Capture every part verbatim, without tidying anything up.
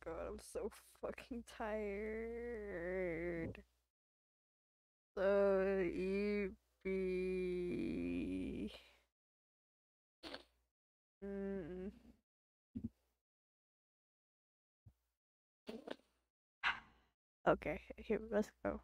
god, I'm so fucking tired. So sleepy. Mm. Okay, here, let's go.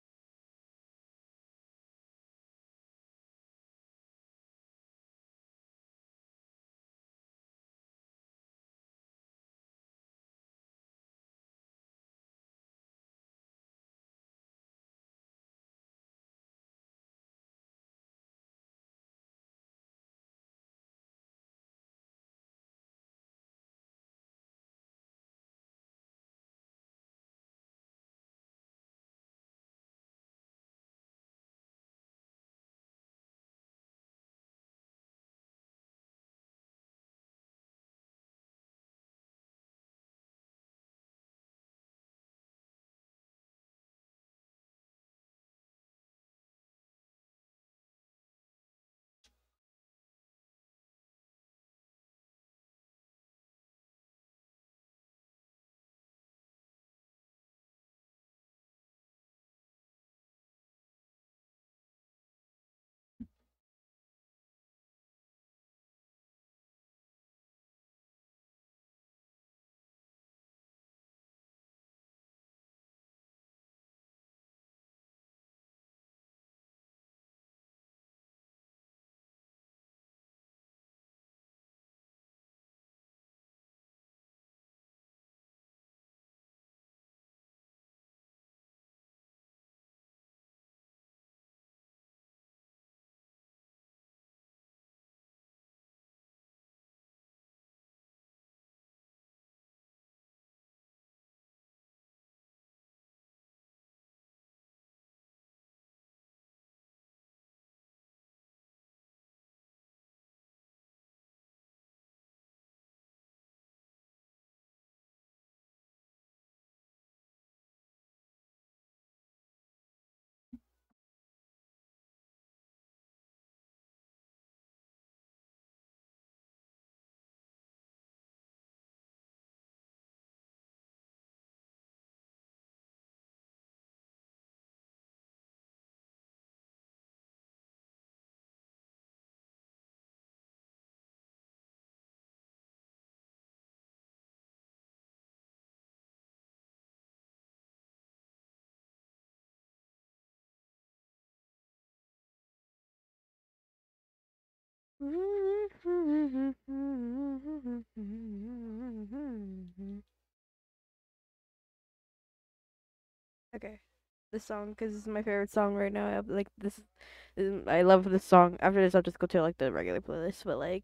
Okay, this song because this is my favorite song right now. I have, like this, is- I love this song. After this, I'll just go to like the regular playlist. But like,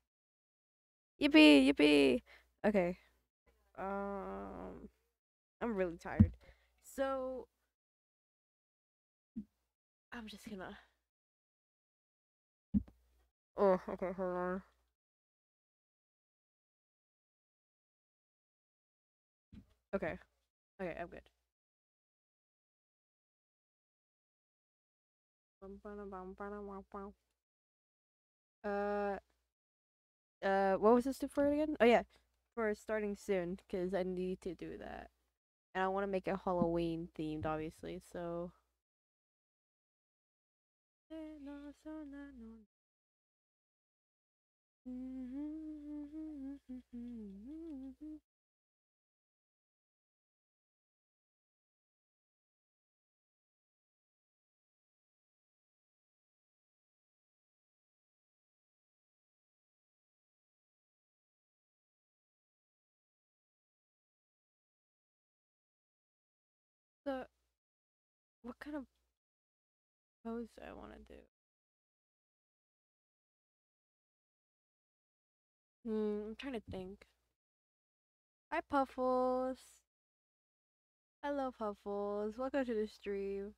yippee, yippee. Okay. Um, I'm really tired, so I'm just gonna. Oh, okay, hold on. Okay, okay, I'm good. Uh, uh, what was this do for it again? Oh yeah, for starting soon, cause I need to do that, and I want to make it Halloween themed, obviously. So. So, what kind of pose do I want to do? Hmm, I'm trying to think. Hi, Puffles. Hello, Puffles. Welcome to the stream.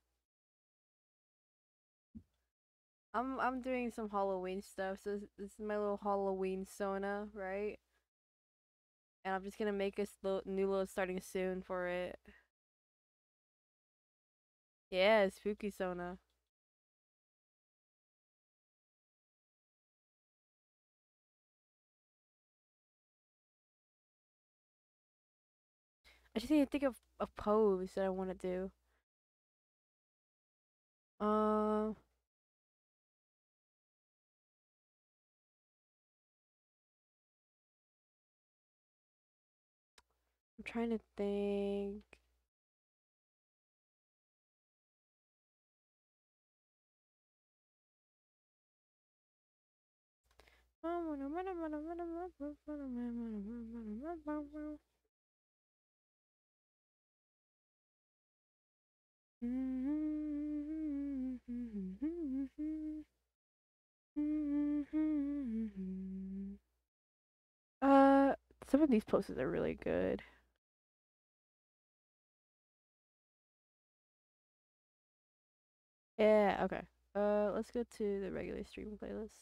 I'm I'm doing some Halloween stuff. So this, this is my little Halloween Sona, right? And I'm just gonna make a slow, new little starting soon for it. Yeah, spooky Sona. I just need to think of a pose that I want to do. Uh, I'm trying to think. Uh, some of these poses are really good. Yeah, okay. Uh, let's go to the regular stream playlist.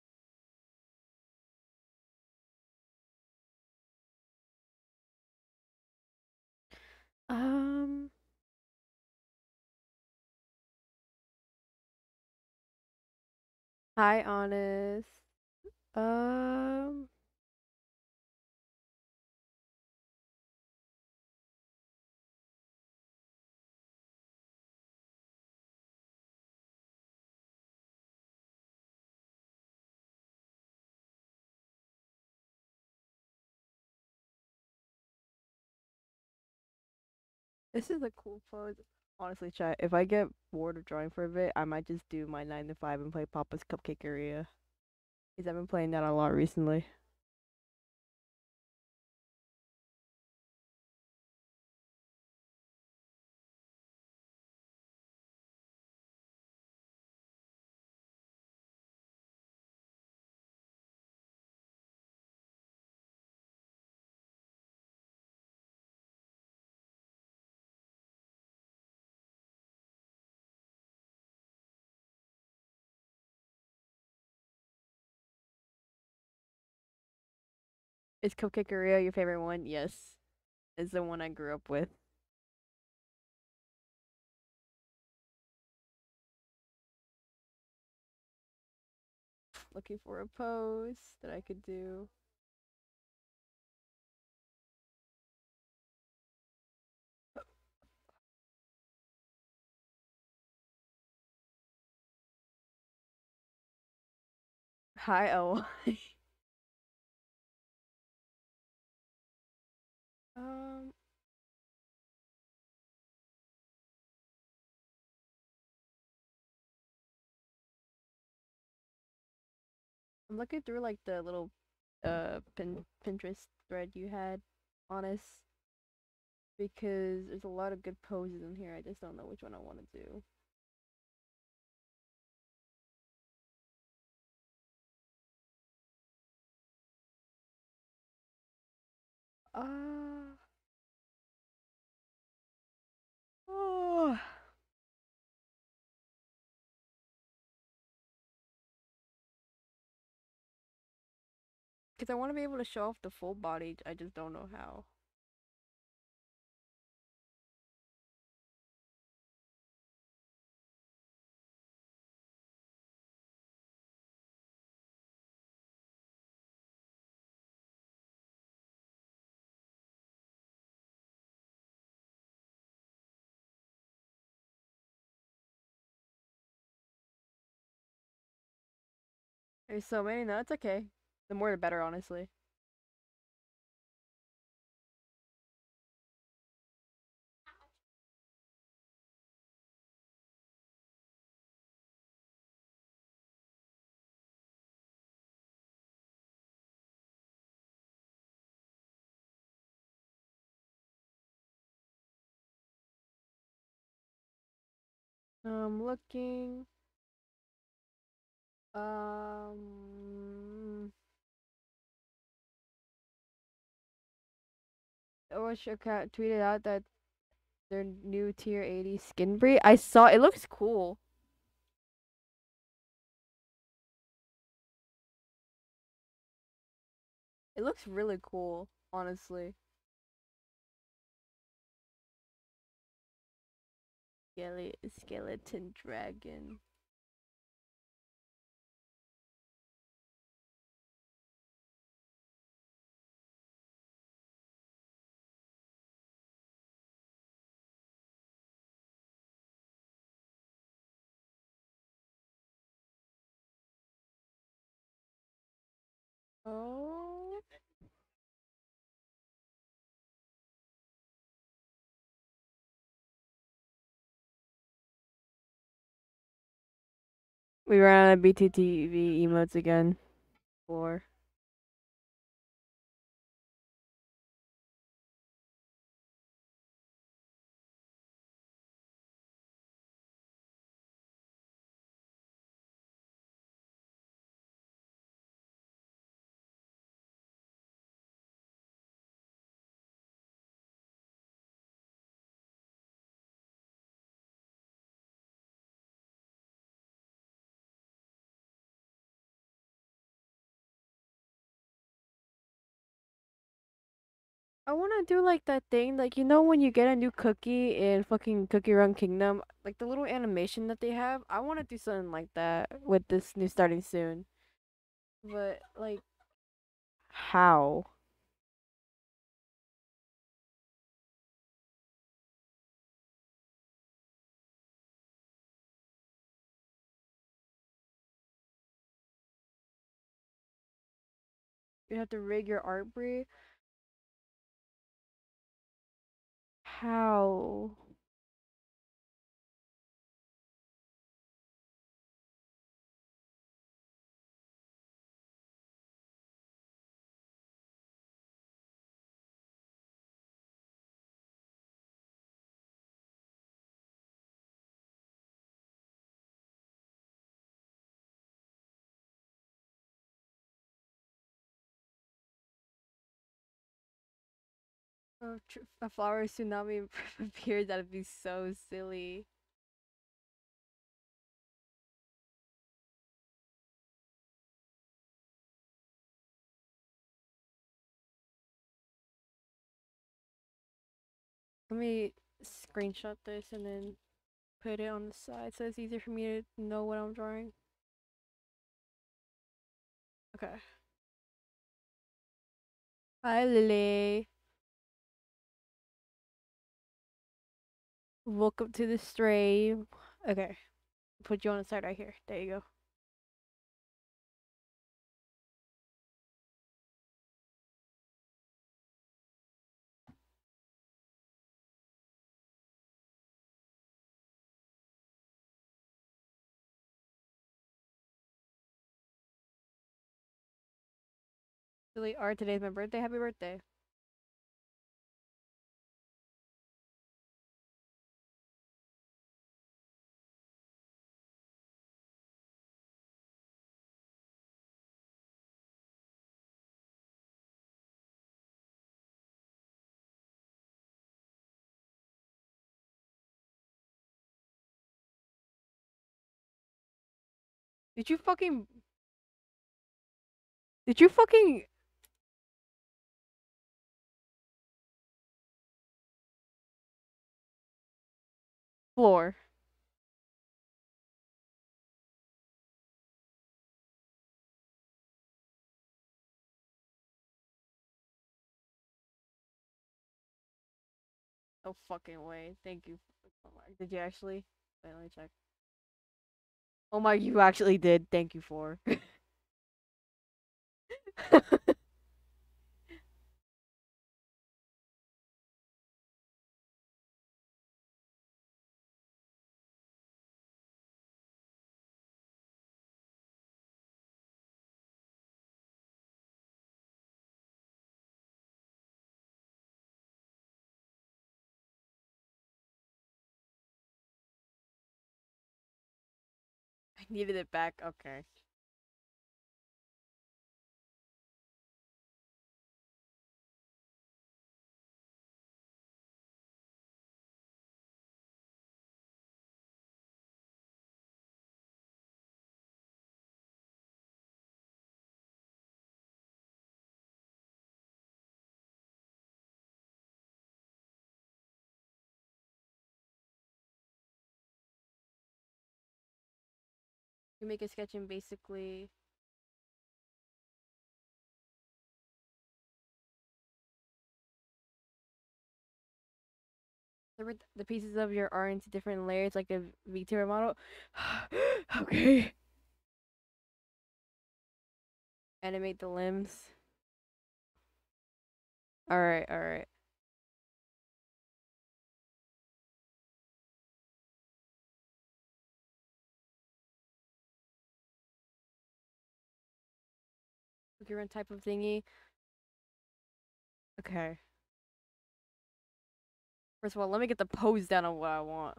Um, hi, Honest. Um, this is a cool pose. Honestly, chat, if I get bored of drawing for a bit, I might just do my nine to five and play Papa's Cupcake Area. Because I've been playing that a lot recently. Is Cupcake Area your favorite one? Yes. It's the one I grew up with. Looking for a pose that I could do. Hi, oh. um, I'm looking through like the little uh pin Pinterest thread you had, Honest, because there's a lot of good poses in here. I just don't know which one I want to do. Uh, oh, because I want to be able to show off the full body. I just don't know how. There's so many. No, it's okay. The more the better, honestly. Um, looking. Um, Osha Cat tweeted out that their new tier eighty skin breed. I saw it looks cool. It looks really cool, honestly. Skele skeleton dragon. Oh. We ran out of B T T V emotes again. Four. I want to do like that thing, like you know when you get a new cookie in fucking Cookie Run Kingdom, like the little animation that they have. I want to do something like that with this new starting soon. But like, how? You have to rig your art breed. How? Oh, tr- a flower tsunami appears. That'd be so silly. Let me screenshot this and then put it on the side so it's easier for me to know what I'm drawing. Okay. Hi, Lily. Welcome to the stream. Okay. Put you on the side right here. There you go. Lily R, today's my birthday. Happy birthday. Did you fucking. Did you fucking. Floor. No fucking way. Thank you. Oh my. Did you actually? Wait, let me check. Oh my, you actually did. Thank you for. I needed it back. Okay. You make a sketch and basically the the pieces of your are into different layers, like the VTuber model. Okay. Animate the limbs. Alright, alright. Different type of thingy. Okay. First of all, let me get the pose down on what I want.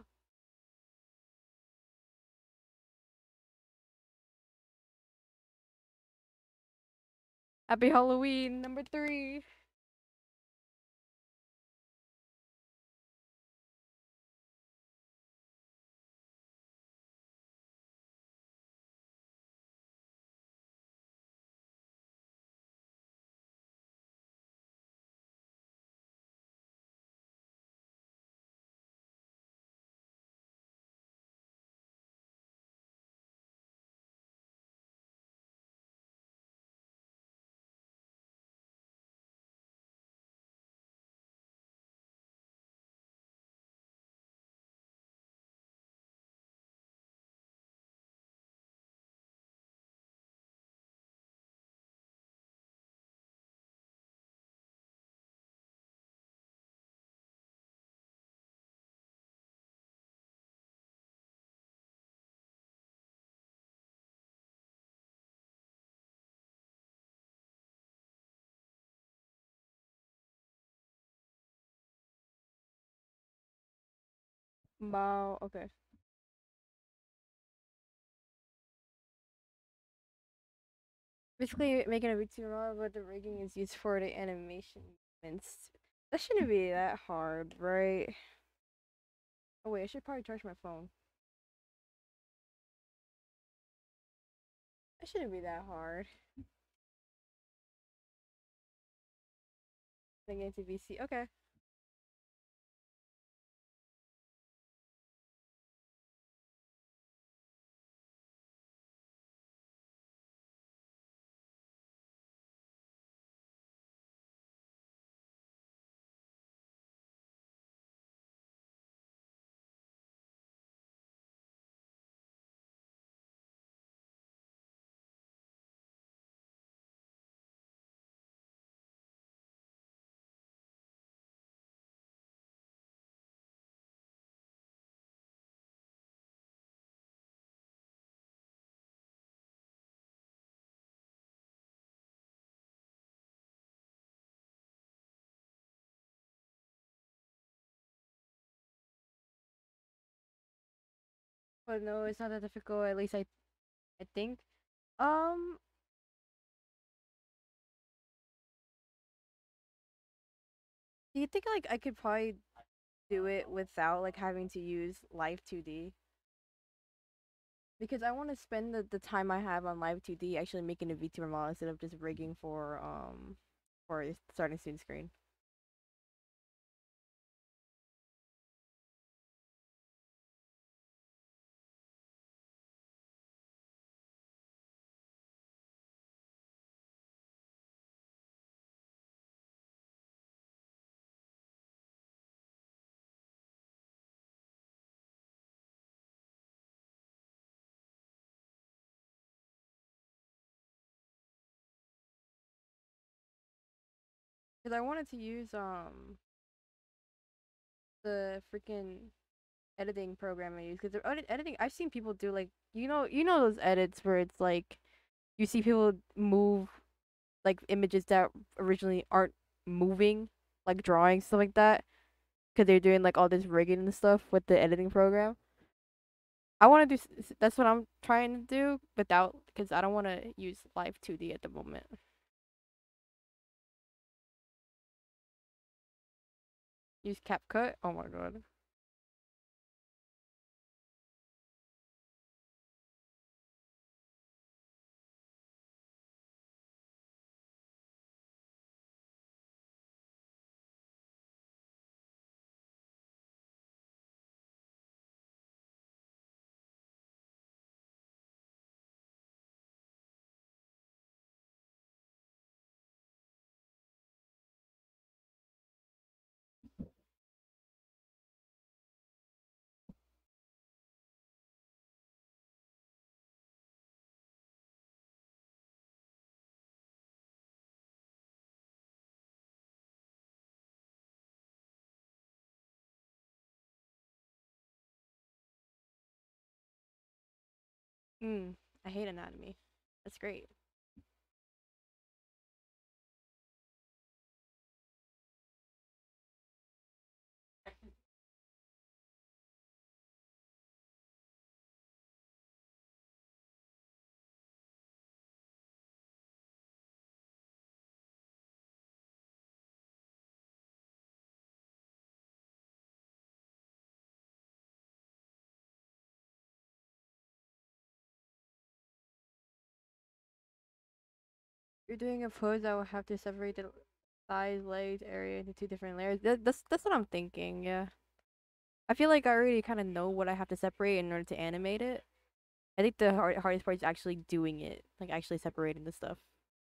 Happy Halloween, number three. Wow, okay. Basically, making a VTuber but the rigging is used for the animation movements. That shouldn't be that hard, right? Oh wait, I should probably charge my phone. That shouldn't be that hard. Then get into V C. Okay. But no, it's not that difficult. At least I, I think. Um, do you think like I could probably do it without like having to use Live two D? Because I want to spend the, the time I have on Live two D actually making a VTuber model instead of just rigging for um for a starting student screen. Because I wanted to use um the freaking editing program I use. Because they're edit- editing. I've seen people do like you know you know those edits where it's like you see people move like images that originally aren't moving, like drawings stuff like that. Because they're doing like all this rigging and stuff with the editing program. I want to do. That's what I'm trying to do without because I don't want to use Live two D at the moment. Use CapCut. Oh my god. Mm, I hate anatomy. That's great. You're doing a pose that will have to separate the thighs, legs area into two different layers. That, that's that's what I'm thinking. Yeah, I feel like I already kind of know what I have to separate in order to animate it. I think the hard, hardest part is actually doing it, like actually separating the stuff.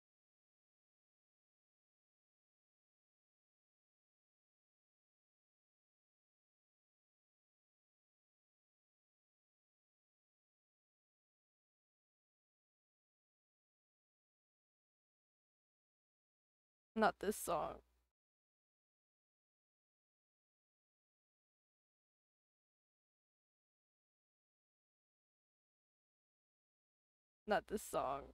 Not this song. Not this song.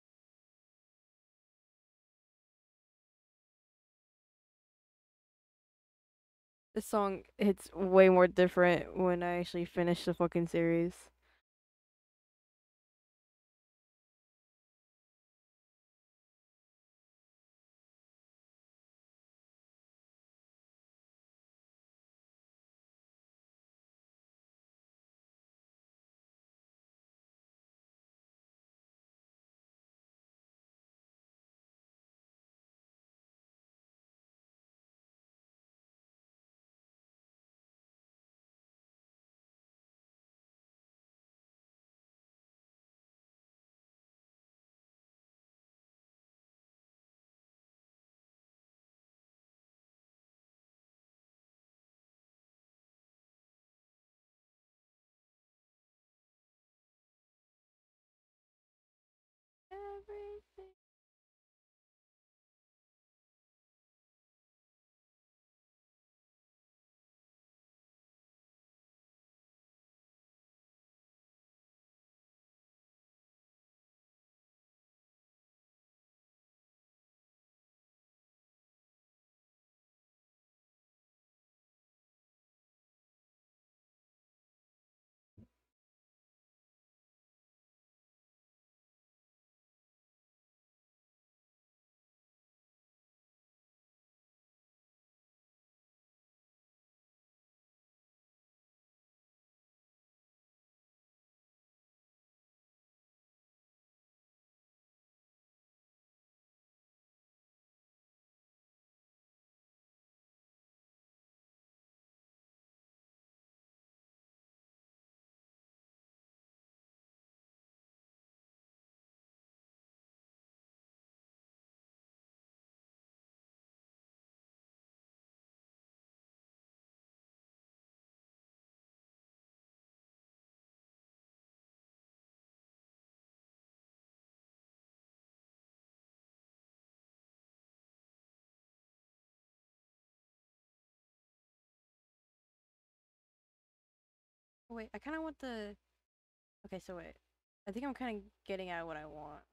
This song hits way more different when I actually finish the fucking series. Everything. Wait, I kind of want the. Okay, so wait. I think I'm kind of getting at what I want.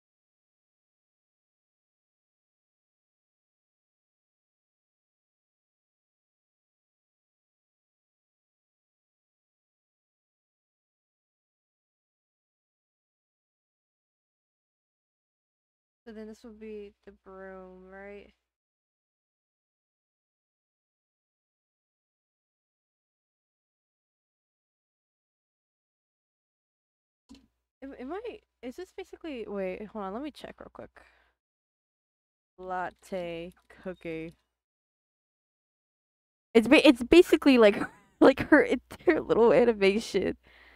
So then this would be the broom, right? Am, am I? Is this basically? Wait, hold on. Let me check real quick. Latte cookie. It's ba- it's basically like like her entire little animation.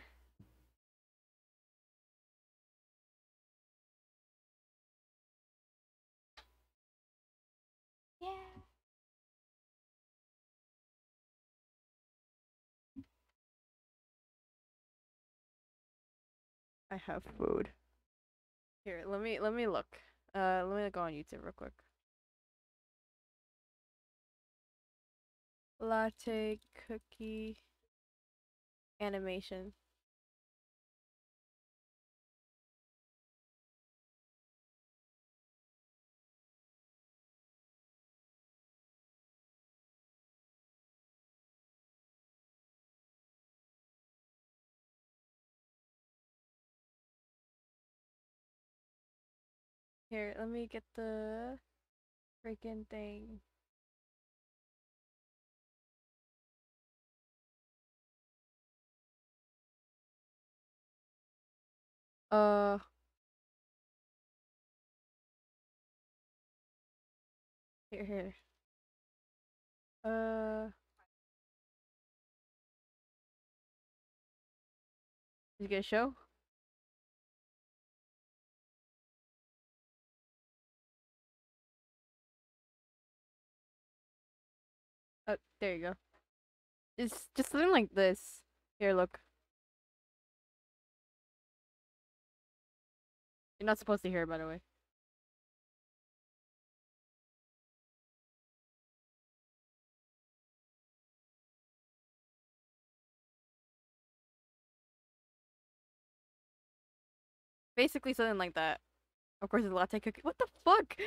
Yeah. I have food. Here, let me let me look. Uh, let me go on YouTube real quick. Latte cookie animation. Here, let me get the freaking thing. Uh. Here, here. Uh. Did you get a show? Oh, there you go. It's just something like this. Here, look. You're not supposed to hear it, by the way. Basically, something like that. Of course, it's latte cookie. What the fuck?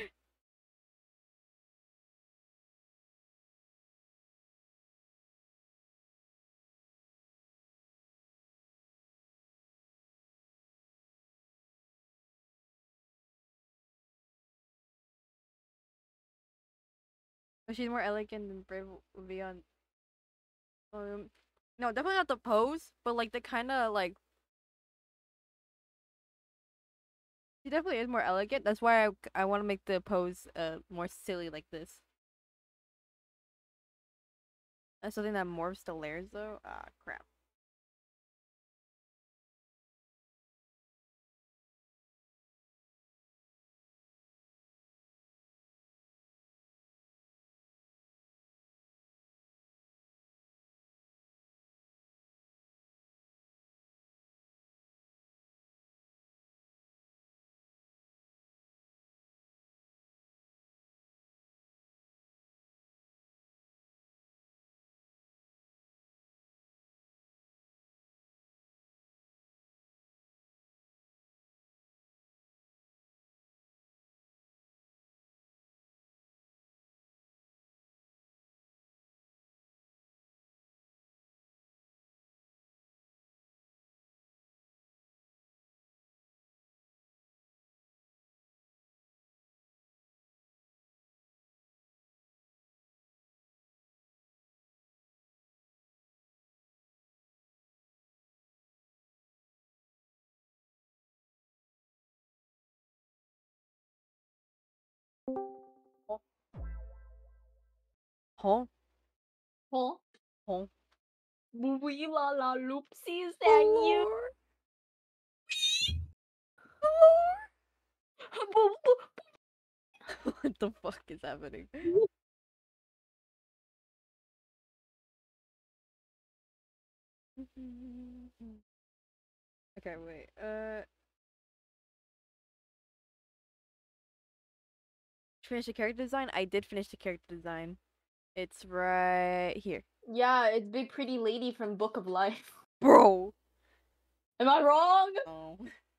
Oh, she's more elegant than Brave would be on. Um, no, definitely not the pose, but like the kind of like. She definitely is more elegant. That's why I I want to make the pose uh more silly like this. That's something that morphs the layers though. Ah, crap. Huh? Huh? Huh? Wee la la loopsies and you. What the fuck is happening? Okay, wait. Uh, finish the character design. I did finish the character design. It's right here, Yeah, it's Big Pretty Lady from Book of Life. bro. Am I wrong? Oh.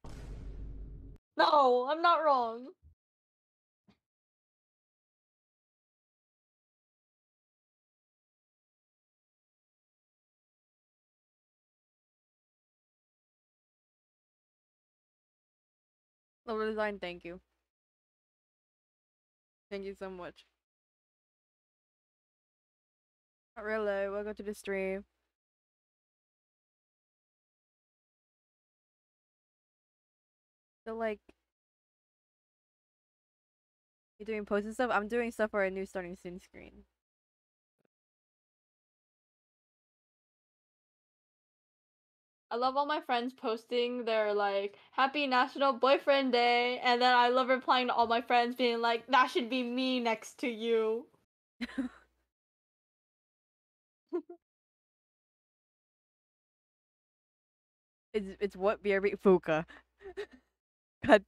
No, I'm not wrong. Level design. Thank you. Thank you so much. Not really. Welcome to the stream. So like, you doing posts and stuff? I'm doing stuff for a new starting soon screen. I love all my friends posting their like Happy National Boyfriend Day, and then I love replying to all my friends being like, that should be me next to you. It's it's what B R B Fuka. God,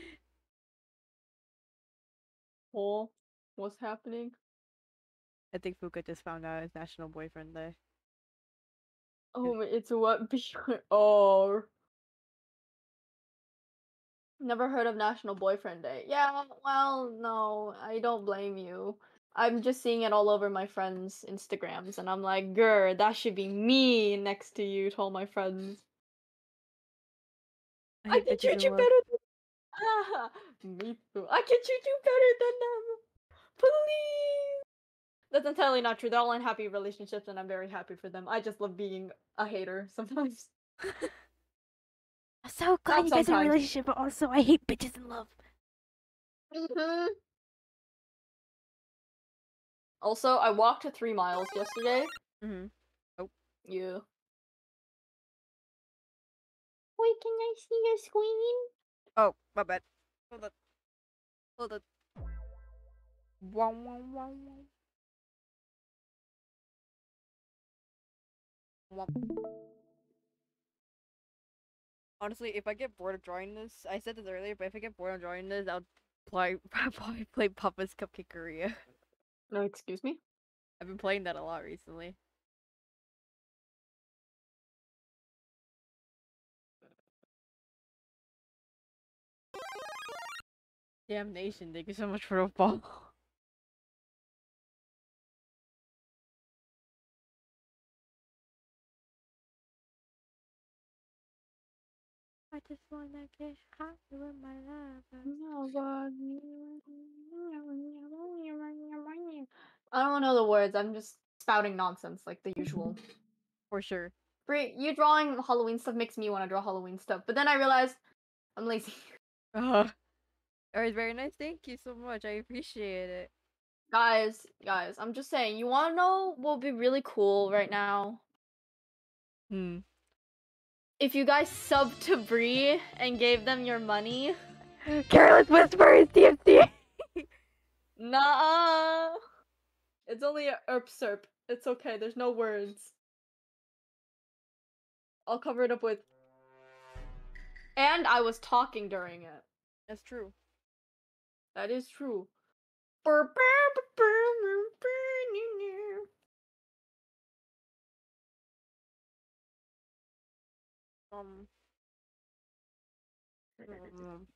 Oh, what's happening? I think Fuka just found out it's National Boyfriend Day. Oh, it's what be oh. Never heard of National Boyfriend Day. Yeah, well, no, I don't blame you. I'm just seeing it all over my friends' Instagrams, and I'm like, grr, that should be me next to you, to all my friends. I I hate can bitches treat in you love. better than Me too. I can treat you better than them. Please. That's entirely not true. They're all in happy relationships, and I'm very happy for them. I just love being a hater sometimes. I'm so glad Not you guys are in a sometimes. relationship, but also I hate bitches in love. Mhm. Also, I walked three miles yesterday. Mm-hmm. Yeah. Wait, can I see your screen? Oh, my bad. Hold on. Hold on. Wow, wow, wow, wow. Honestly, if I get bored of drawing this, I said this earlier, but if I get bored of drawing this, I'll play probably play Papa's Cupcake Korea. No, excuse me? I've been playing that a lot recently. Damnation, thank you so much for the follow. I just wanna get hot with my lover. I don't know the words. I'm just spouting nonsense like the usual. For sure. Brie, you drawing Halloween stuff makes me want to draw Halloween stuff, but then I realized I'm lazy. Uh, alright, very nice. Thank you so much. I appreciate it. Guys, guys, I'm just saying, you want to know what would be really cool right now? Hmm. If you guys subbed to Brie and gave them your money. Careless Whispers, D M C. Nah. It's only a erp serp. It's okay. There's no words. I'll cover it up with. And I was talking during it. That's true. That is true. Um. um,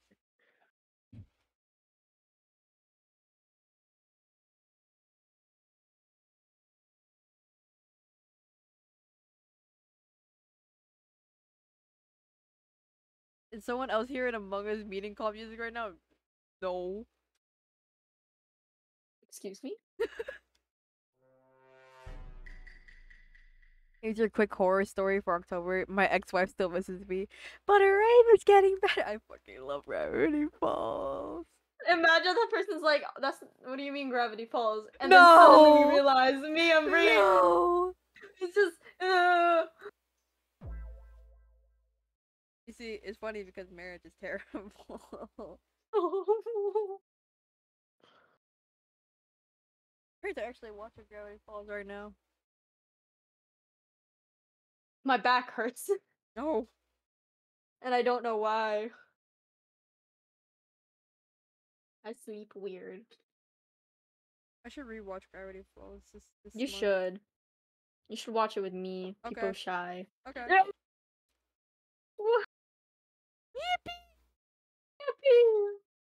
Is someone else here in Among Us meeting call music right now? No. Excuse me? Here's your quick horror story for October. My ex-wife still misses me, but her aim is getting better. I fucking love Gravity Falls. Imagine that person's like, "That's what do you mean Gravity Falls?" And no! then suddenly we realize me and Brie. No! It's just. Uh... You see, it's funny because marriage is terrible. I'm to actually watching Gravity Falls right now. My back hurts. No. And I don't know why. I sleep weird. I should rewatch Gravity Falls this, this You month. should. You should watch it with me. Okay. People shy. Okay. Yeah. Yippee! Yippee!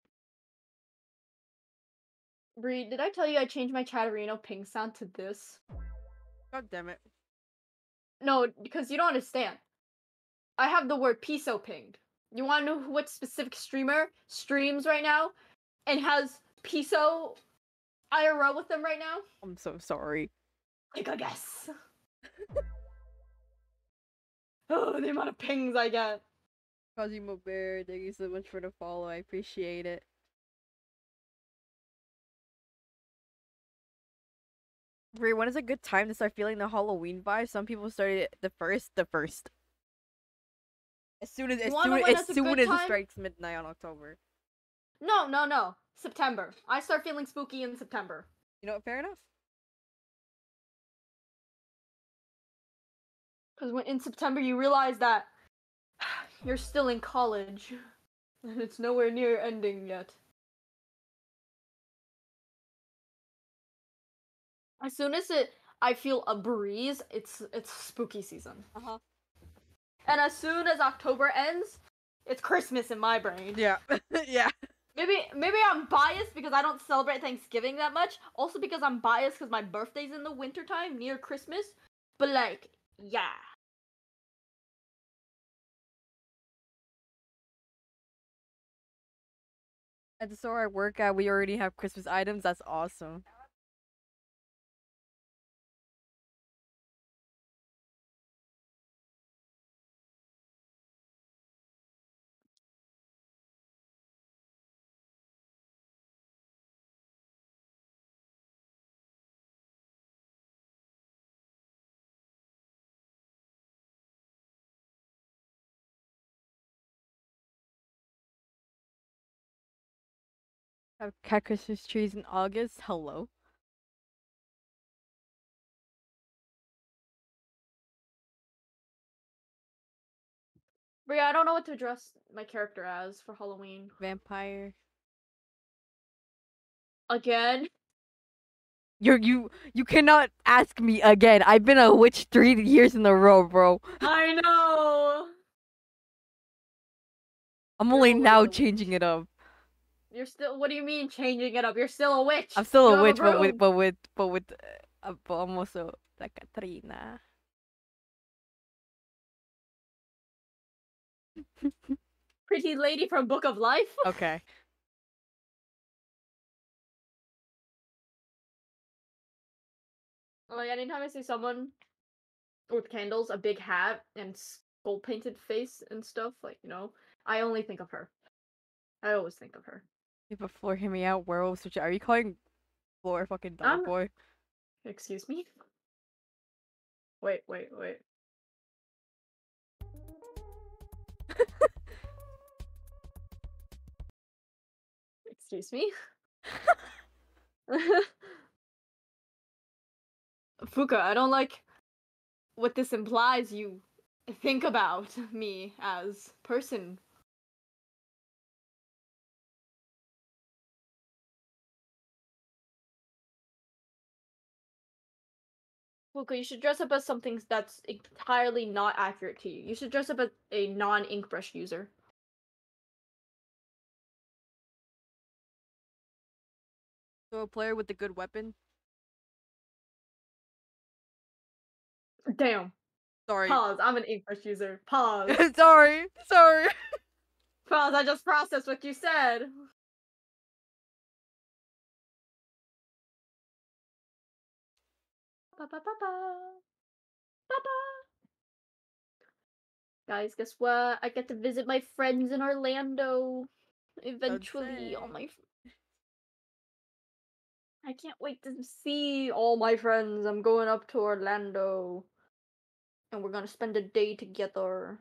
Brie, did I tell you I changed my Chatterino ping sound to this? God damn it. No, because you don't understand. I have the word piso pinged. You want to know what specific streamer streams right now and has piso I R L with them right now? I'm so sorry. Take a guess. Oh, the amount of pings I get. Cosimo Bear, thank you so much for the follow. I appreciate it. Brie, when is a good time to start feeling the Halloween vibe? Some people started the first, the first. As soon as, as soon, as, soon as it strikes midnight on October. No, no, no. September. I start feeling spooky in September. You know what? Fair enough. Because when in September you realize that you're still in college. And it's nowhere near ending yet. As soon as it, I feel a breeze, it's it's spooky season. Uh-huh. And as soon as October ends, it's Christmas in my brain. Yeah. Yeah. Maybe maybe I'm biased because I don't celebrate Thanksgiving that much. Also because I'm biased because my birthday's in the wintertime near Christmas. But like, yeah. At the store I work at, we already have Christmas items. That's awesome. Have cat Christmas trees in August. Hello. But yeah, I don't know what to dress my character as for Halloween. Vampire. Again? You're you you cannot ask me again. I've been a witch three years in a row, bro. I know. I'm You're only always now a witch. changing it up. You're still. What do you mean changing it up? You're still a witch. I'm still You a have witch, but with broom. but with but with uh, but I'm also like Katrina. Pretty lady from Book of Life. Okay. Like anytime I see someone with candles, a big hat, and skull painted face and stuff, like you know, I only think of her. I always think of her. People floor hear me out. Werewolves. Which are you calling floor fucking dog Um, boy? excuse me. Wait, wait, wait. Excuse me. Fuka, I don't like what this implies you think about me as person. Fuka, you should dress up as something that's entirely not accurate to you. You should dress up as a non-ink brush user. So a player with a good weapon. Damn. Sorry. Pause. I'm an ink brush user. Pause. sorry. Sorry. Pause. I just processed what you said. Ba ba ba ba. Ba ba. Guys, guess what? I get to visit my friends in Orlando. Eventually, all my. I can't wait to see all my friends. I'm going up to Orlando. And we're gonna spend a day together.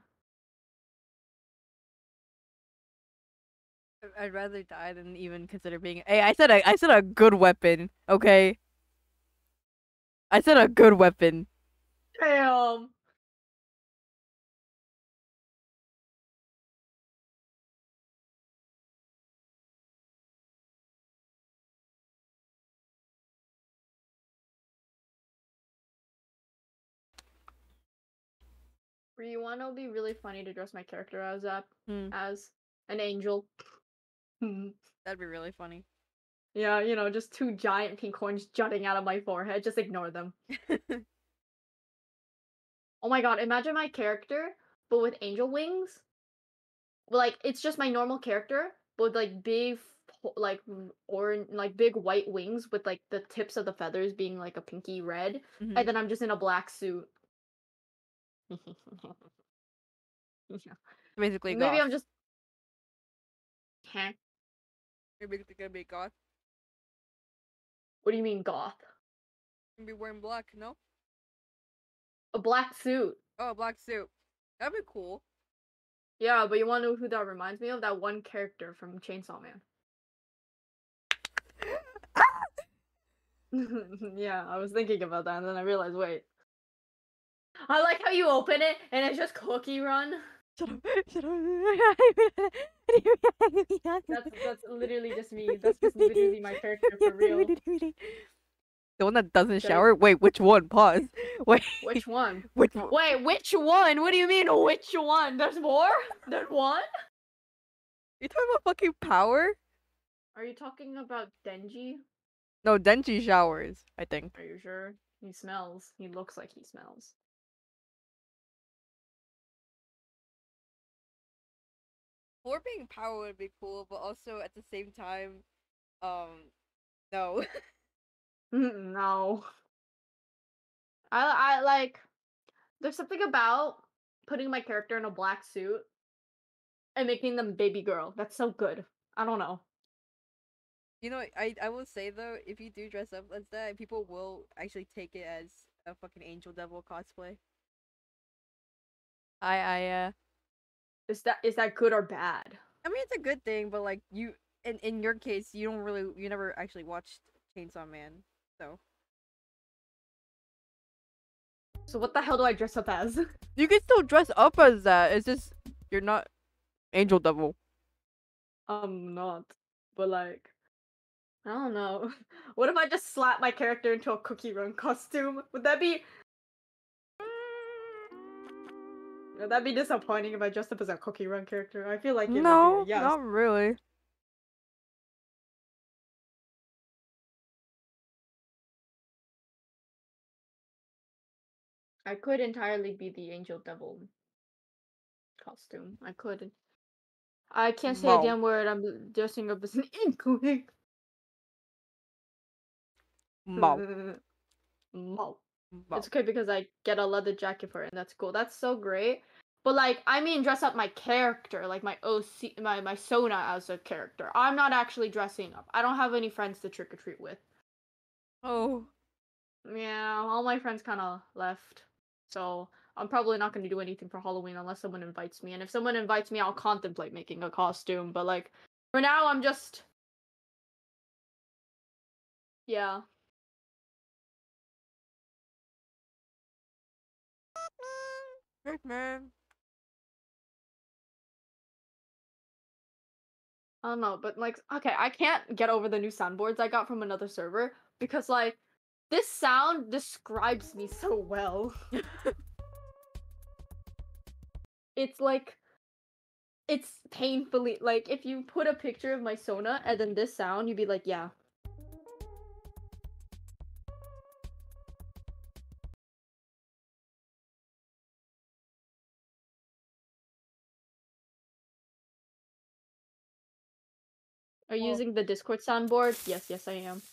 I'd rather die than even consider being. Hey, I said a, I said a good weapon. Okay. I said a good weapon. Damn. You want to be really funny to dress my character as up Hmm. as an angel. That'd be really funny. Yeah, you know, just two giant pink horns jutting out of my forehead. Just ignore them. Oh my god, imagine my character, but with angel wings. Like, it's just my normal character, but with like big, like orange, like big white wings with like the tips of the feathers being like a pinky red, mm-hmm. and then I'm just in a black suit. Yeah. Basically, maybe goth. I'm just. Huh? You're basically gonna be goth. What do you mean goth? You're gonna be wearing black, no? A black suit. Oh, a black suit. That'd be cool. Yeah, but you want to know who that reminds me of? That one character from Chainsaw Man. Yeah, I was thinking about that, and then I realized, wait. I like how you open it and it's just Cookie Run. Shut up! Shut up! That's that's literally just me. That's just literally my character for real. The one that doesn't Should shower? I... Wait, which one? Pause. Wait. Which one? Which Wait, which one? What do you mean, which one? There's more? There's one? You talking about fucking power? Are you talking about Denji? No, Denji showers, I think. Are you sure? He smells. He looks like he smells. Floor being power would be cool, but also at the same time, um, no. Mm, no. I I like there's something about putting my character in a black suit and making them baby girl. That's so good. I don't know. You know, I I will say though, if you do dress up as that, people will actually take it as a fucking Angel Devil cosplay. I I uh Is that is that good or bad? I mean it's a good thing, but like you in in your case, you don't really you never actually watched Chainsaw Man, so So what the hell do I dress up as? you can still dress up as that. It's just you're not Angel Devil. I'm not. But like I don't know. What if I just slap my character into a Cookie Run costume? Would that be would that be disappointing if I dressed up as a Cookie Run character? I feel like it would be a No, yes. not really. I could entirely be the Angel Devil costume. I could. I can't say a No. damn word. I'm dressing up as an inkling. Mo. Mo. Mo. It's okay because I get a leather jacket for it, and that's cool. That's so great. But like, I mean, dress up my character, like my O C, my my Sona as a character. I'm not actually dressing up. I don't have any friends to trick or treat with. Oh. Yeah, all my friends kind of left, so I'm probably not going to do anything for Halloween unless someone invites me. And if someone invites me, I'll contemplate making a costume. But like, for now, I'm just, yeah. Heck man. I don't know, but like, okay, I can't get over the new soundboards I got from another server because like, this sound describes me so well. It's like, it's painfully like if you put a picture of my Sona and then this sound, you'd be like, yeah. Are you Well, using the Discord soundboard? Yes, yes, I am.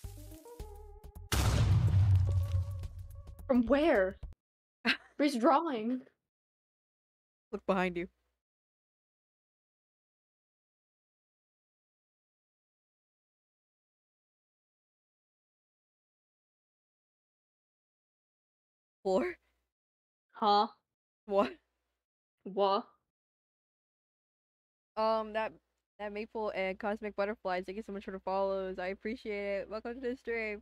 From where? Bree's drawing. look behind you. Floor. Huh? What? What? Um, that that Maple and Cosmic Butterflies. Thank you so much for the follows. I appreciate it. Welcome to the stream.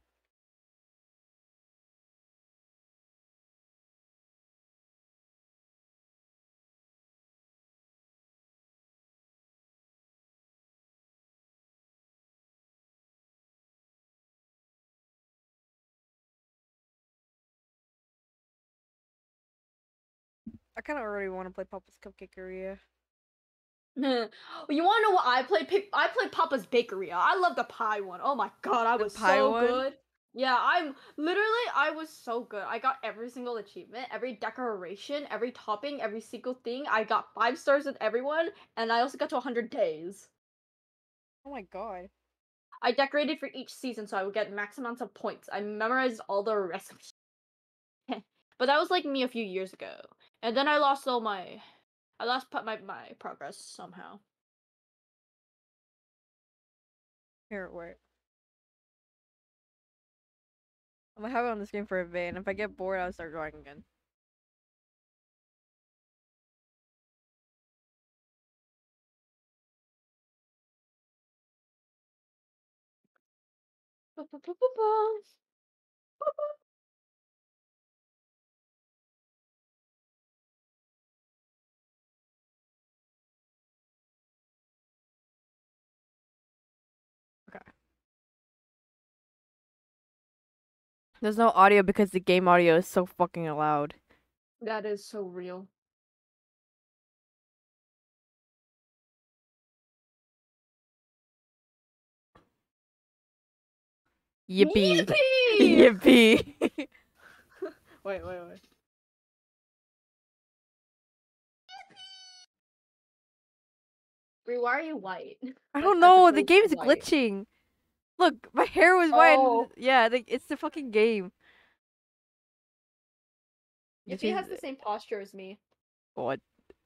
I kind of already want to play Papa's Cupcake Area. You want to know what I played? I played Papa's Bakery. I love the pie one. Oh my god, I The was pie so one? good. Yeah, I'm literally I was so good. I got every single achievement, every decoration, every topping, every single thing. I got five stars with everyone, and I also got to one hundred days. Oh my god. I decorated for each season, so I would get max amounts of points. I memorized all the recipes. But that was like me a few years ago. And then I lost all my I lost my my progress somehow. Here, wait. I'm gonna have it on the screen for a bit, and if I get bored, I'll start drawing again. Okay. There's no audio because the game audio is so fucking loud. That is so real. Yippee! Yippee! Yippee! Wait, wait, wait. Brie, why are you white? I Like don't as know. The opposed to game's white. glitching. Look, my hair was white. And Oh, yeah, the, it's the fucking game. They Yippee has changed the it. same posture as me. What?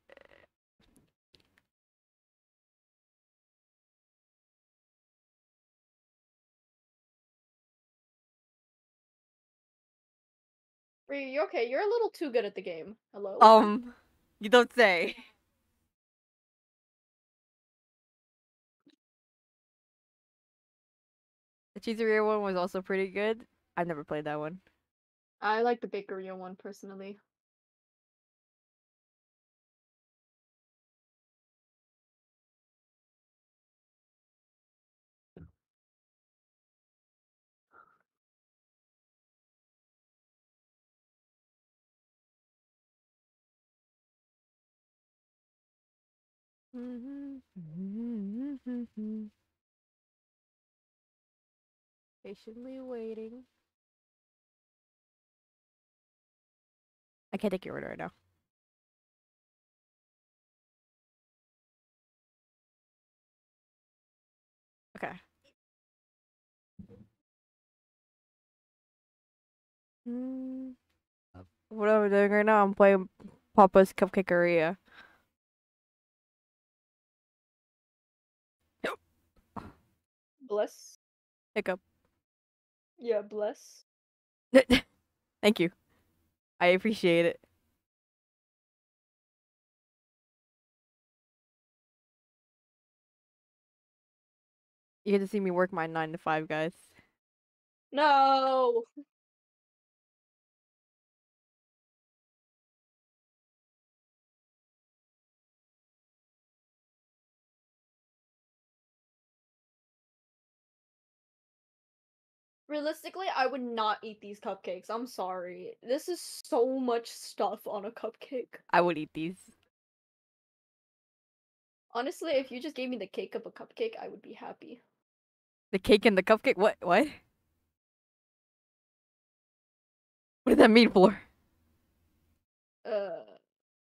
Brie, you okay? You're a little too good at the game. Hello? Um, you don't say. The Cheeseria one was also pretty good. I've never played that one. I like the Bakeria one personally. Patiently waiting. I can't take your order right now. Okay. Mm, what am I doing right now? I'm playing Papa's Cupcakeria. Bless. Hiccup. Yeah, bless. Thank you. I appreciate it. You get to see me work my nine to five, guys. No. Realistically, I would not eat these cupcakes. I'm sorry. This is so much stuff on a cupcake. I would eat these. Honestly, if you just gave me the cake of a cupcake, I would be happy. The cake and the cupcake? What? What? What does that mean, for? Uh,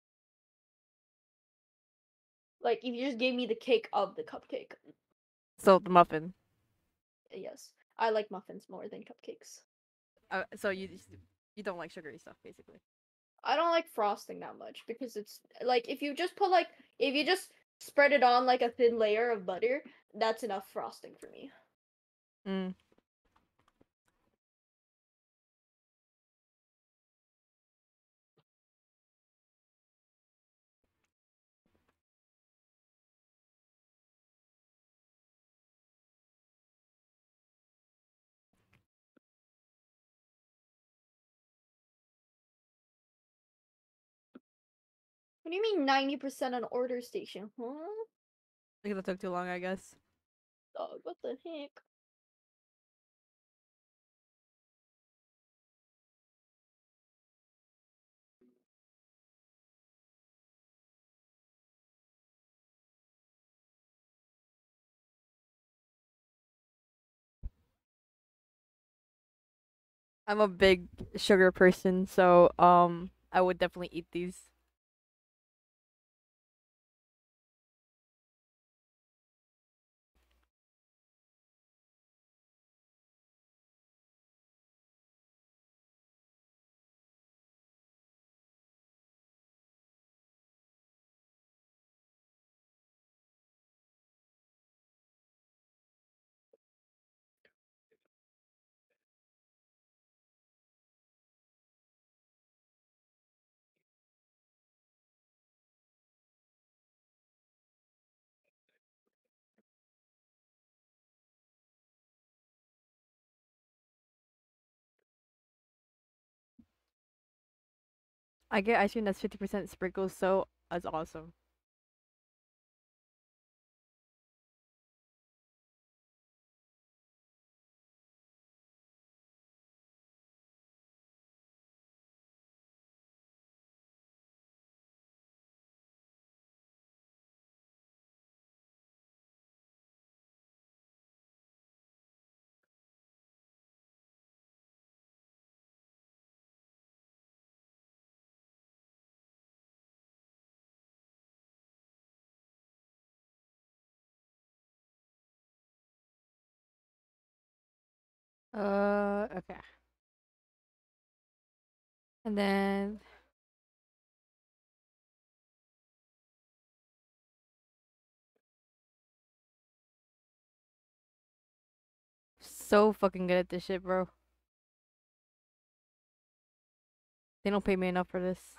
like if you just gave me the cake of the cupcake. So the muffin. Yes, I like muffins more than cupcakes. Uh, so you just, you don't like sugary stuff, basically. I don't like frosting that much because it's like if you just put like if you just spread it on like a thin layer of butter, that's enough frosting for me. Mm. What do you mean ninety percent on order station? Huh? Because it took too long, I guess. Dog, what the heck? I'm a big sugar person, so um, I would definitely eat these. I get ice cream that's fifty percent sprinkles, so that's awesome. Uh, okay. And then so fucking good at this shit, bro. They don't pay me enough for this.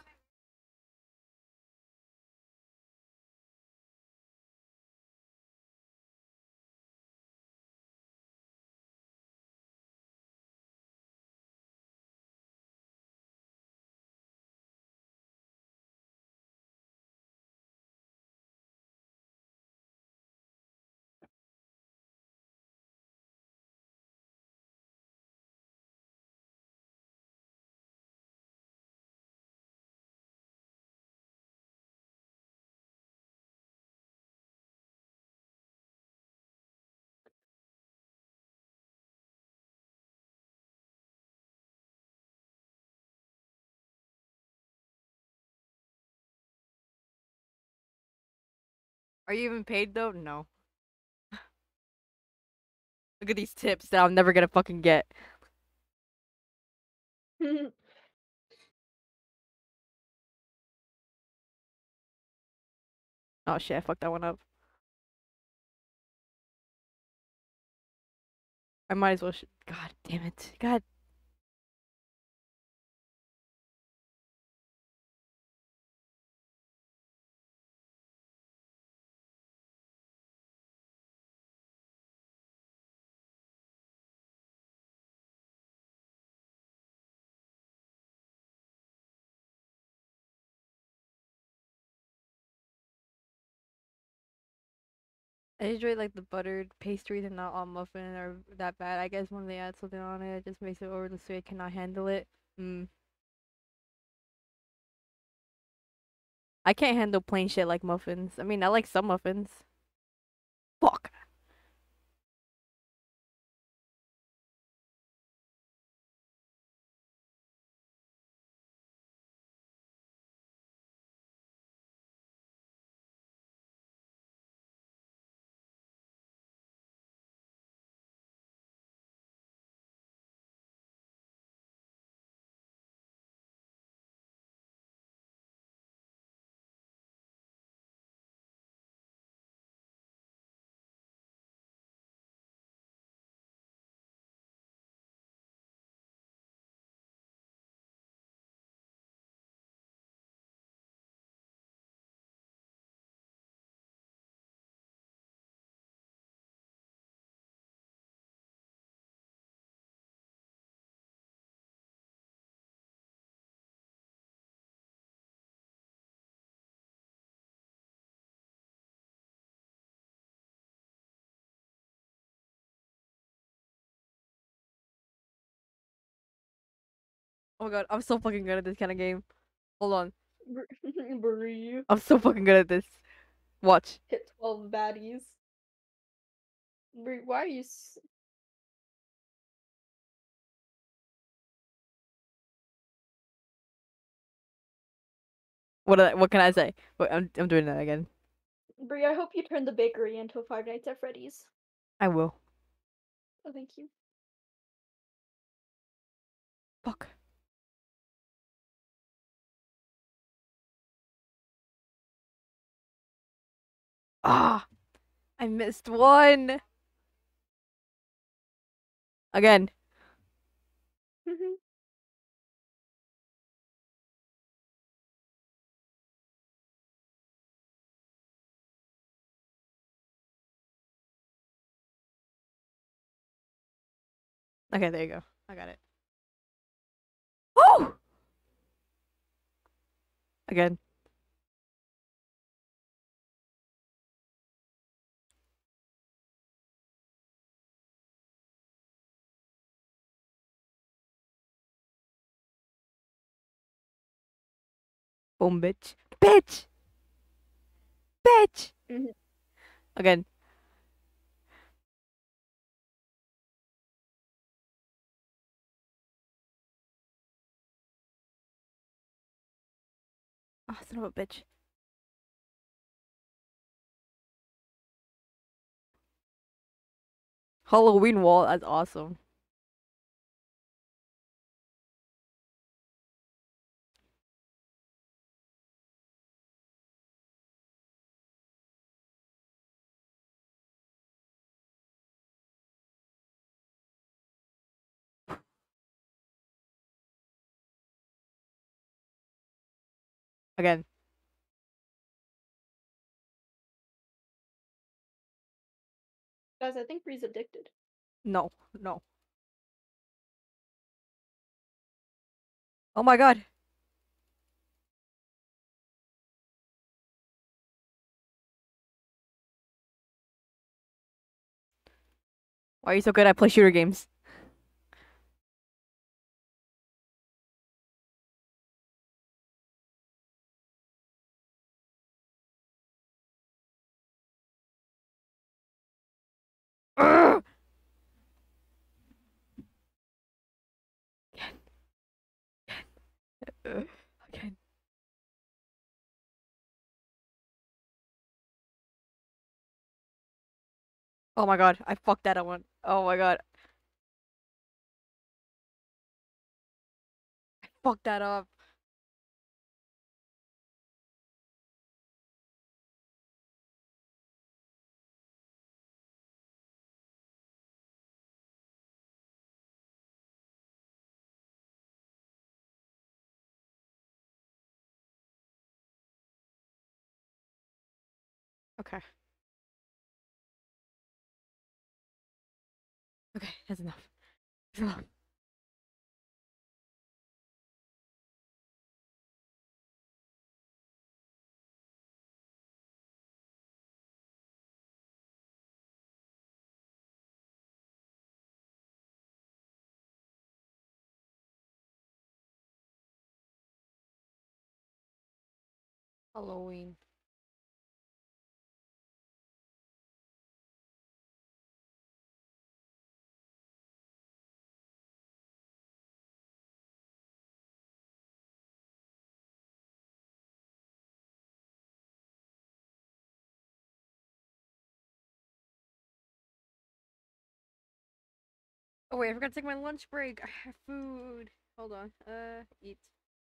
Are you even paid though? No. Look at these tips that I'm never gonna fucking get. Oh shit, I fucked that one up. I might as well. Sh God damn it. God. I enjoy like the buttered pastries and not all muffin are that bad. I guess when they add something on it, it just makes it overly sweet. I cannot handle it. Mm. I can't handle plain shit like muffins. I mean, I like some muffins. Fuck. Oh my god, I'm so fucking good at this kind of game. Hold on. Breathe. I'm so fucking good at this. Watch. Hit twelve baddies. Brie, why are you? S What I, what can I say? Wait, I'm I'm doing that again. Brie, I hope you turn the bakery into a Five Nights at Freddy's. I will. Oh, thank you. Fuck. Ah, I missed one. Again. Okay, there you go. I got it. Oh! Again. Boom, bitch. Bitch! Bitch! Mhm. Again. Oh, son of a bitch. Halloween wall, that's awesome. Again. Guys, I think Bree's addicted. No, no. Oh my god. Why are you so good at play shooter games? Ugh! Again. Again. Ugh. Again. Oh my god, I fucked that up one. Oh my god, I fucked that up. Okay. Okay, that's enough. That's enough. Halloween. Oh wait, I forgot to take my lunch break. I have food. Hold on. Uh, eat.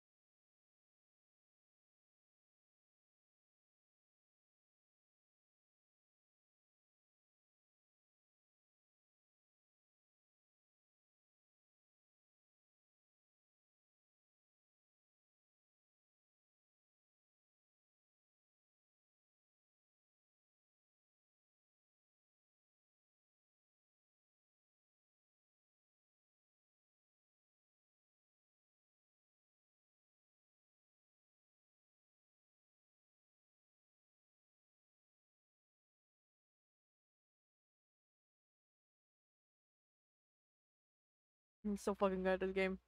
I'm so fucking good at this game.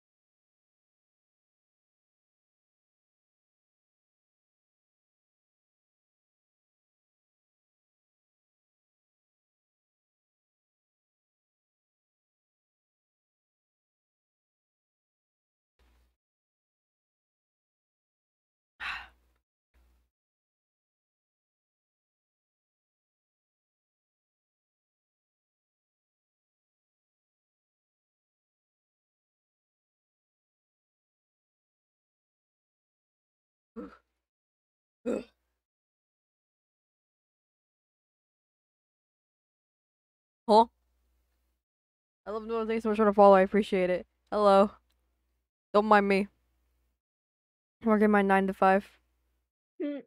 Huh? I love doing things so much for the follow. I appreciate it. Hello. Don't mind me. I'm working my nine to five. Hmm.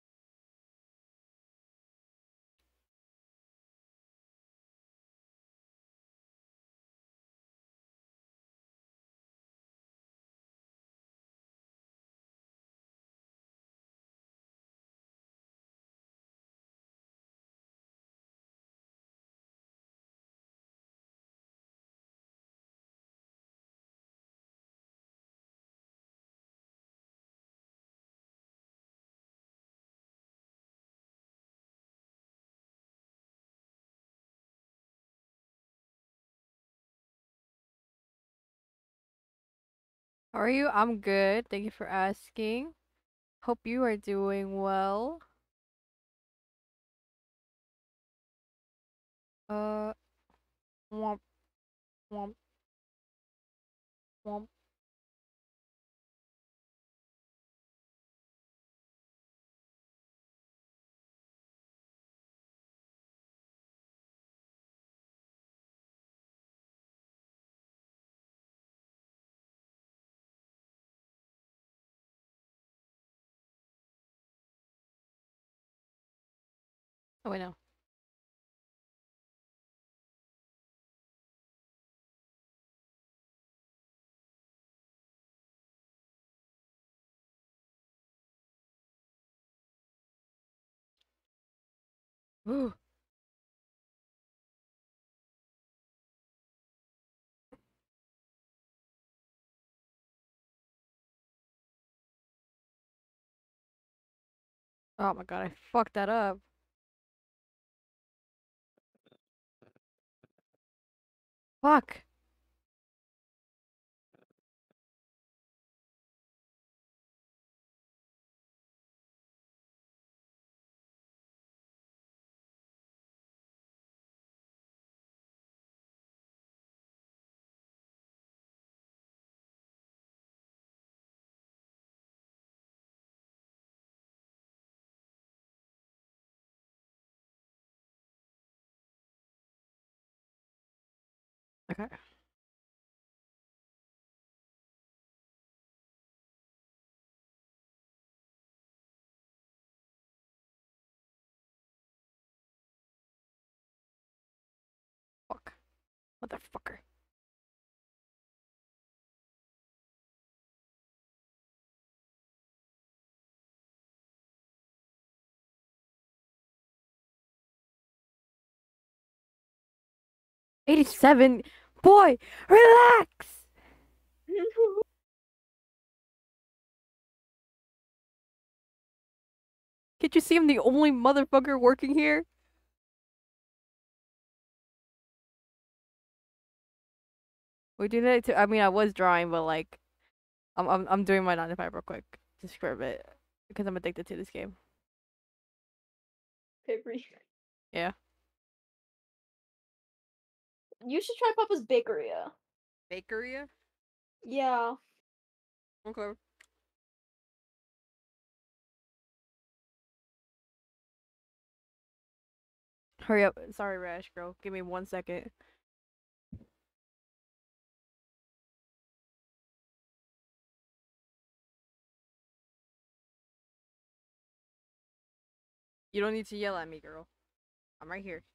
How are you? I'm good. Thank you for asking. Hope you are doing well. Uh, womp, womp, womp. Oh, I know. Ooh. Oh my god, I fucked that up. Fuck. Okay. Fuck. Motherfucker. eighty-seven? Boy, relax! Can't you see I'm the only motherfucker working here? We do that too. I mean, I was drawing, but like, I'm I'm I'm doing my nine to five real quick, just for a bit, because I'm addicted to this game. Papery. Yeah. You should try Papa's Bakeria. Bakeria? Yeah. Okay. Hurry up. Sorry, Rash girl. Give me one second. You don't need to yell at me, girl. I'm right here.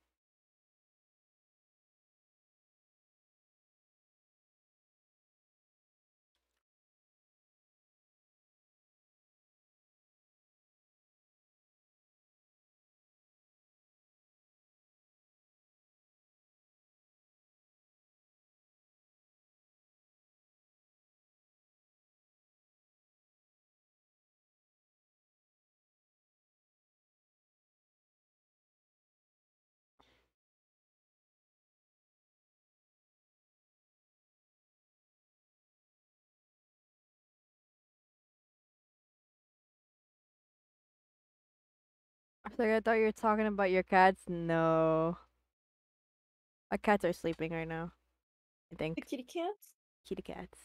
I was like, I thought you were talking about your cats. No. My cats are sleeping right now. I The think. kitty cats? Kitty cats.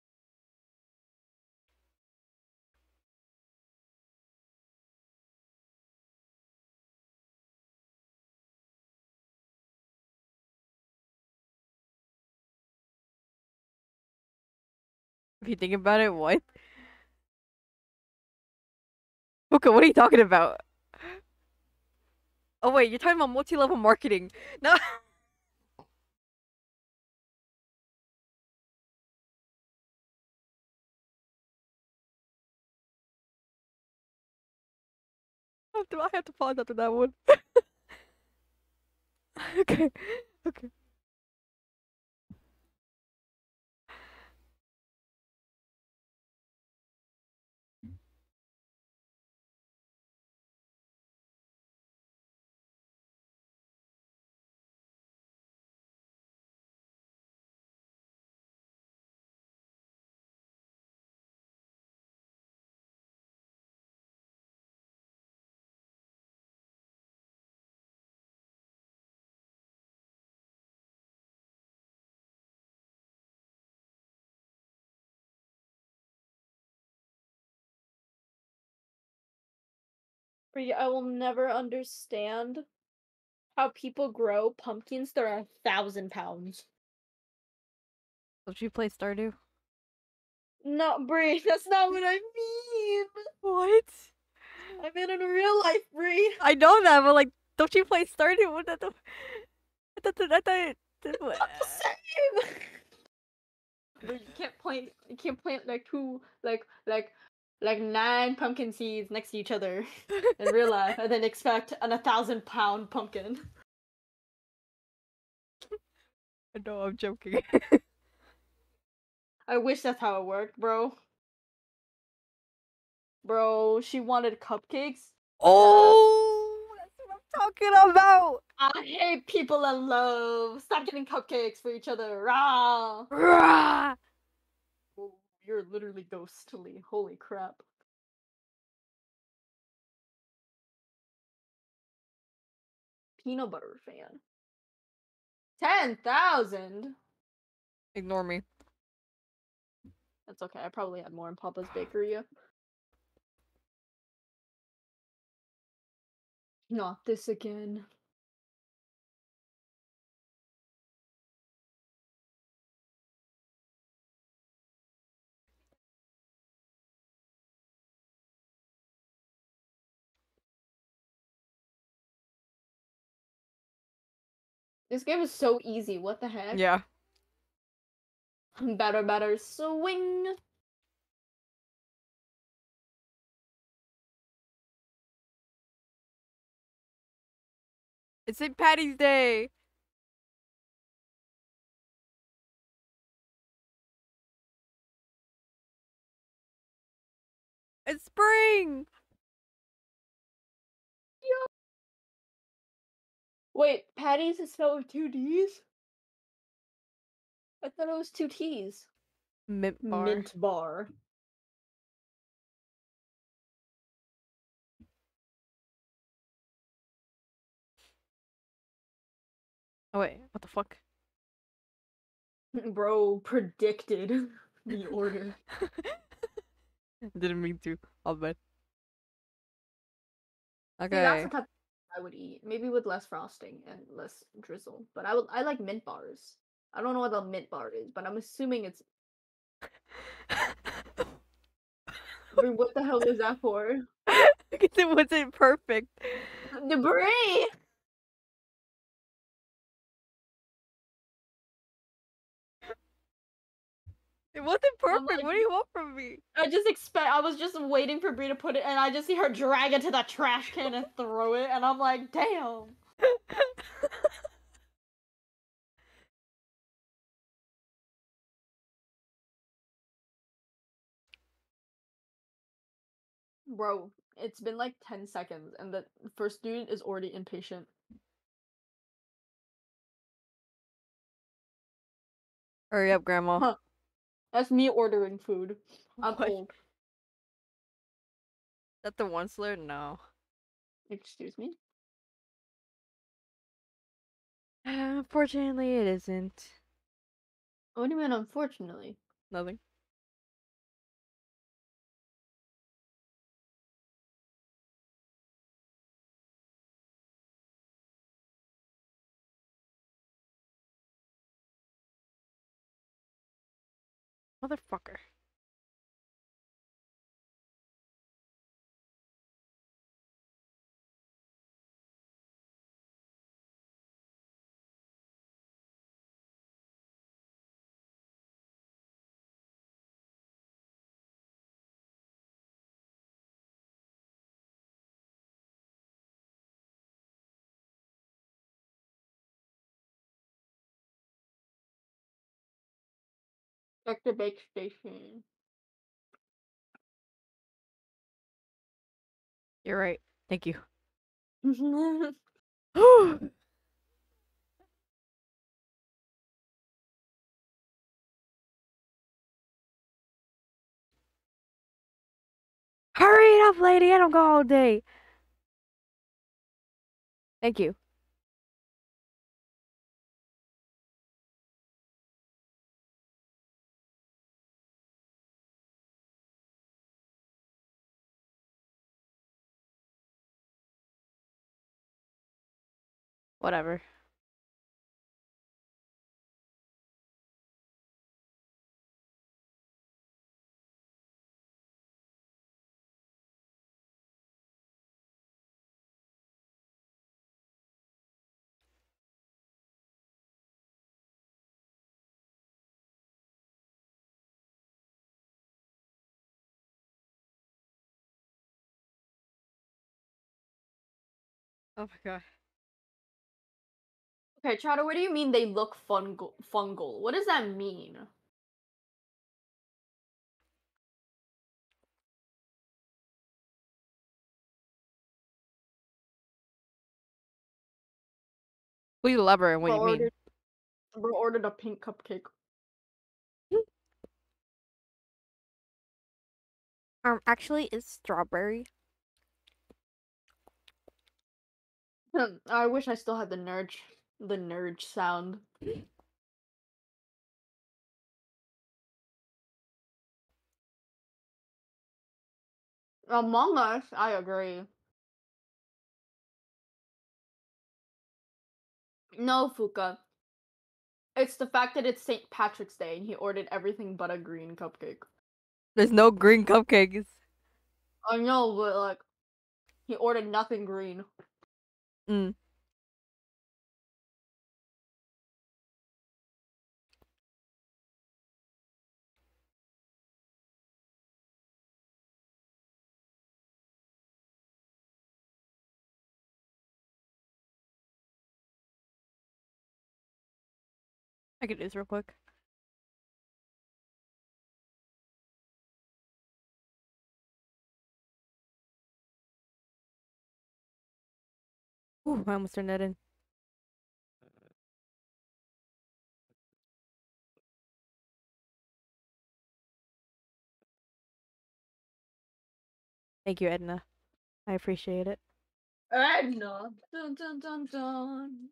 If you think about it, what? Okay, what are you talking about? Oh wait, you're talking about multi-level marketing. No. I have to, I have to pause after that one. Okay. Okay. Brie, I will never understand how people grow pumpkins that are a thousand pounds. Don't you play Stardew? No, Brie, that's not what I mean. What? I meant in real life, Brie. I know that, but like Don't you play Stardew? What the? I thought that- I thought. that- what- Not the same. But you can't plant you can't plant like two like like like nine pumpkin seeds next to each other in real life and then expect an a thousand pound pumpkin. No, I'm joking. I wish that's how it worked, bro. Bro, she wanted cupcakes. Oh, that's what I'm talking about. I hate people in love. Stop getting cupcakes for each other. Rah. Rah! Oh, you're literally ghostly. Holy crap. Peanut butter fan. ten thousand? Ignore me. That's okay. I probably had more in Papa's Bakery. Not this again. This game is so easy. What the heck? Yeah. Better, better swing. It's Saint Patty's Day. It's spring. Wait, Patty's is spelled with two D's? I thought it was two T's. Mint bar. Mint bar. Oh wait, what the fuck? Bro predicted the order. Didn't mean to. I'll bet. See, that's Okay. the type I would eat. Maybe with less frosting and less drizzle. But I would I like mint bars. I don't know what a mint bar is, but I'm assuming it's Wait, what the hell was that for? Because it wasn't perfect. Debris! It wasn't I'm perfect. like- What do you want from me? I just expect I was just waiting for Brie to put it and I just see her drag it to the trash can and throw it and I'm like, damn. Bro, it's been like ten seconds and the first dude is already impatient. Hurry up, Grandma. Huh. That's me ordering food. I'm What? old. Is that the one slur? No. Excuse me? Unfortunately, it isn't. What do you mean, unfortunately? Nothing. Motherfucker. Check the bake station. You're right. Thank you. What Hurry it up, lady. I don't go all day. Thank you. Whatever. Oh my god. Okay, Chowder, what do you mean they look fungal? Fungal. What does that mean? Please elaborate on what Bro you mean. ordered, bro ordered a pink cupcake. Um, actually, it's strawberry. I wish I still had the nerd, the nerd sound. Among Us, I agree. No, Fuka. It's the fact that it's Saint Patrick's Day and he ordered everything but a green cupcake. There's no green cupcakes. I know, but like, he ordered nothing green. Mm. I could do this real quick. Ooh, I almost turned that in. Thank you, Edna. I appreciate it. Edna. Dun dun dun dun.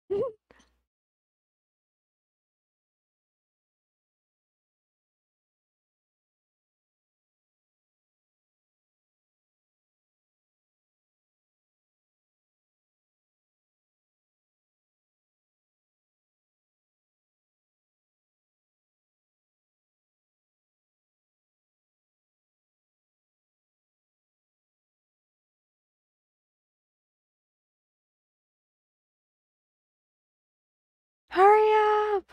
Hurry up!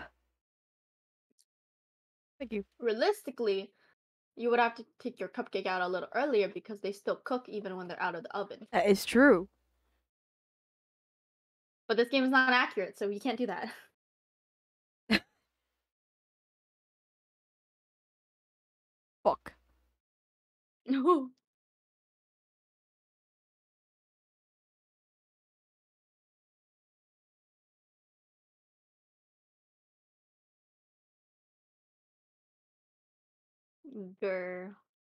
Thank you. Realistically, you would have to take your cupcake out a little earlier because they still cook even when they're out of the oven. That is true. But this game is not accurate, so you can't do that. Fuck. No. Grr.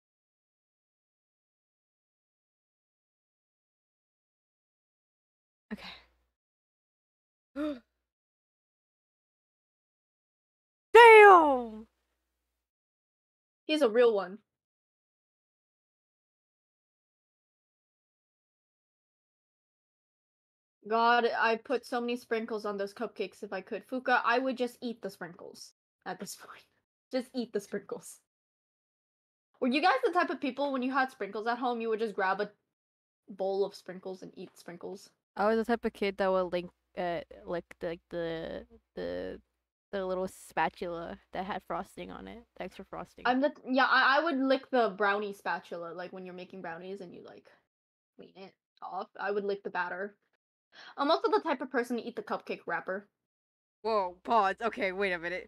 Okay. Damn! He's a real one. God, I put so many sprinkles on those cupcakes if I could. Fuka, I would just eat the sprinkles at this point. Just eat the sprinkles. Were you guys the type of people when you had sprinkles at home, you would just grab a bowl of sprinkles and eat sprinkles? I was the type of kid that would link, uh, lick the like, the the the little spatula that had frosting on it, the extra frosting. I'm the yeah, I, I would lick the brownie spatula, like when you're making brownies and you like clean it off. I would lick the batter. I'm also the type of person to eat the cupcake wrapper. Whoa, pause. Okay, wait a minute.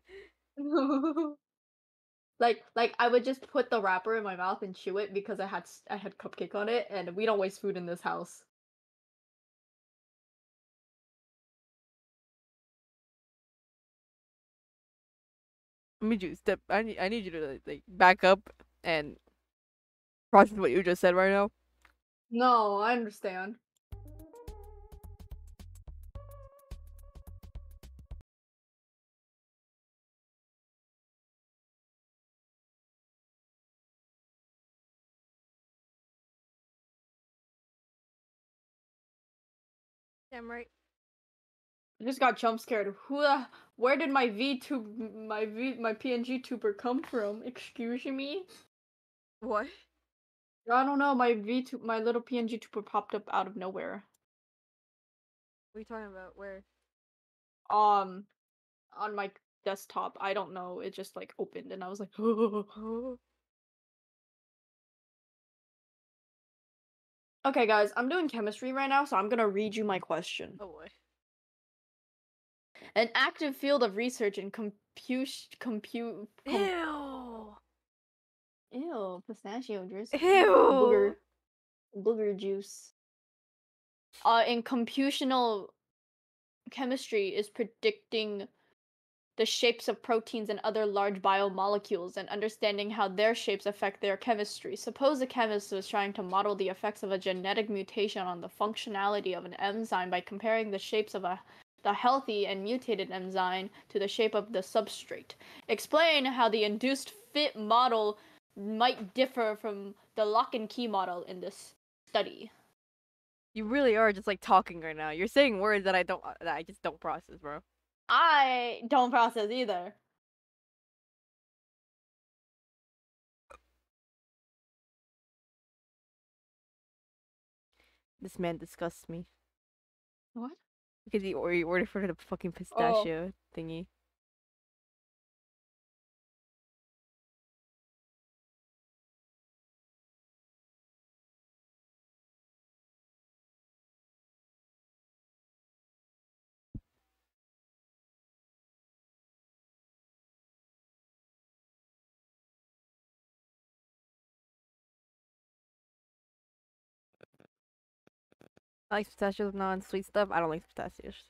like like I would just put the wrapper in my mouth and chew it because I had s- I had cupcake on it, and we don't waste food in this house. I need you to step. I need. I need you to like back up and process what you just said right now. No, I understand. Damn right. I just got jump scared. Who the, where did my V tube my V my P N G tuber come from? Excuse me? What? I don't know, my V tube my little P N G tuber popped up out of nowhere. What are you talking about? Where? Um on my desktop. I don't know. It just like opened and I was like, Oh. Okay, guys, I'm doing chemistry right now, so I'm gonna read you my question. Oh boy. An active field of research in compute compute com Ew. ew, pistachio juice. Booger Ew. booger juice. Uh in computational chemistry is predicting the shapes of proteins and other large biomolecules and understanding how their shapes affect their chemistry. Suppose a chemist was trying to model the effects of a genetic mutation on the functionality of an enzyme by comparing the shapes of a the healthy and mutated enzyme to the shape of the substrate. Explain how the induced fit model might differ from the lock and key model in this study. You really are just like talking right now. You're saying words that I don't uh, that I just don't process, bro. I don't process either. This man disgusts me What? because he or he ordered for the fucking Oh. pistachio thingy. I like pistachios, not sweet stuff. I don't like pistachios.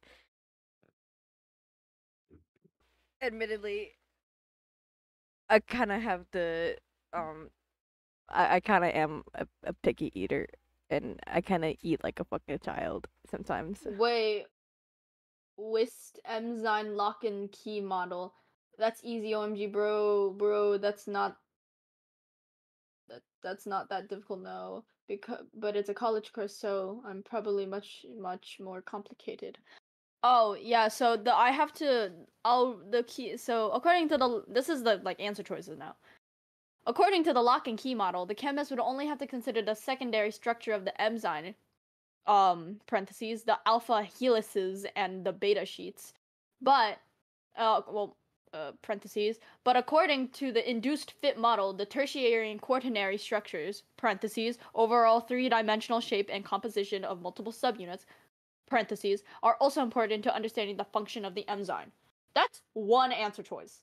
Admittedly, I kind of have the um. I, I kind of am a, a picky eater, and I kind of eat like a fucking child sometimes. Wait, Wist enzyme lock and key model. That's easy, O M G, bro, bro. That's not that. That's not that difficult, no. Because, but it's a college course, so I'm probably much, much more complicated. Oh yeah, so the I have to. I'll the key. So according to the this is the like answer choices now. According to the lock and key model, the chemist would only have to consider the secondary structure of the enzyme, um parentheses, the alpha helices and the beta sheets, but uh well uh, parentheses, but according to the induced fit model, the tertiary and quaternary structures, parentheses, overall three-dimensional shape and composition of multiple subunits, parentheses, are also important to understanding the function of the enzyme. That's one answer choice.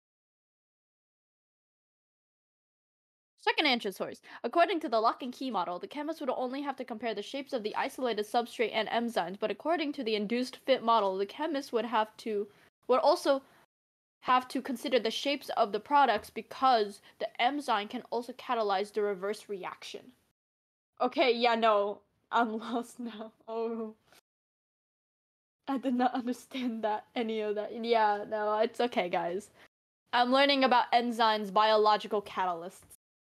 Second answer source. According to the lock and key model, the chemist would only have to compare the shapes of the isolated substrate and enzymes, but according to the induced fit model, the chemist would have to would also have to consider the shapes of the products because the enzyme can also catalyze the reverse reaction. Okay, yeah, no. I'm lost now. Oh. I did not understand that any of that. Yeah, no, it's okay, guys. I'm learning about enzymes, biological catalysts.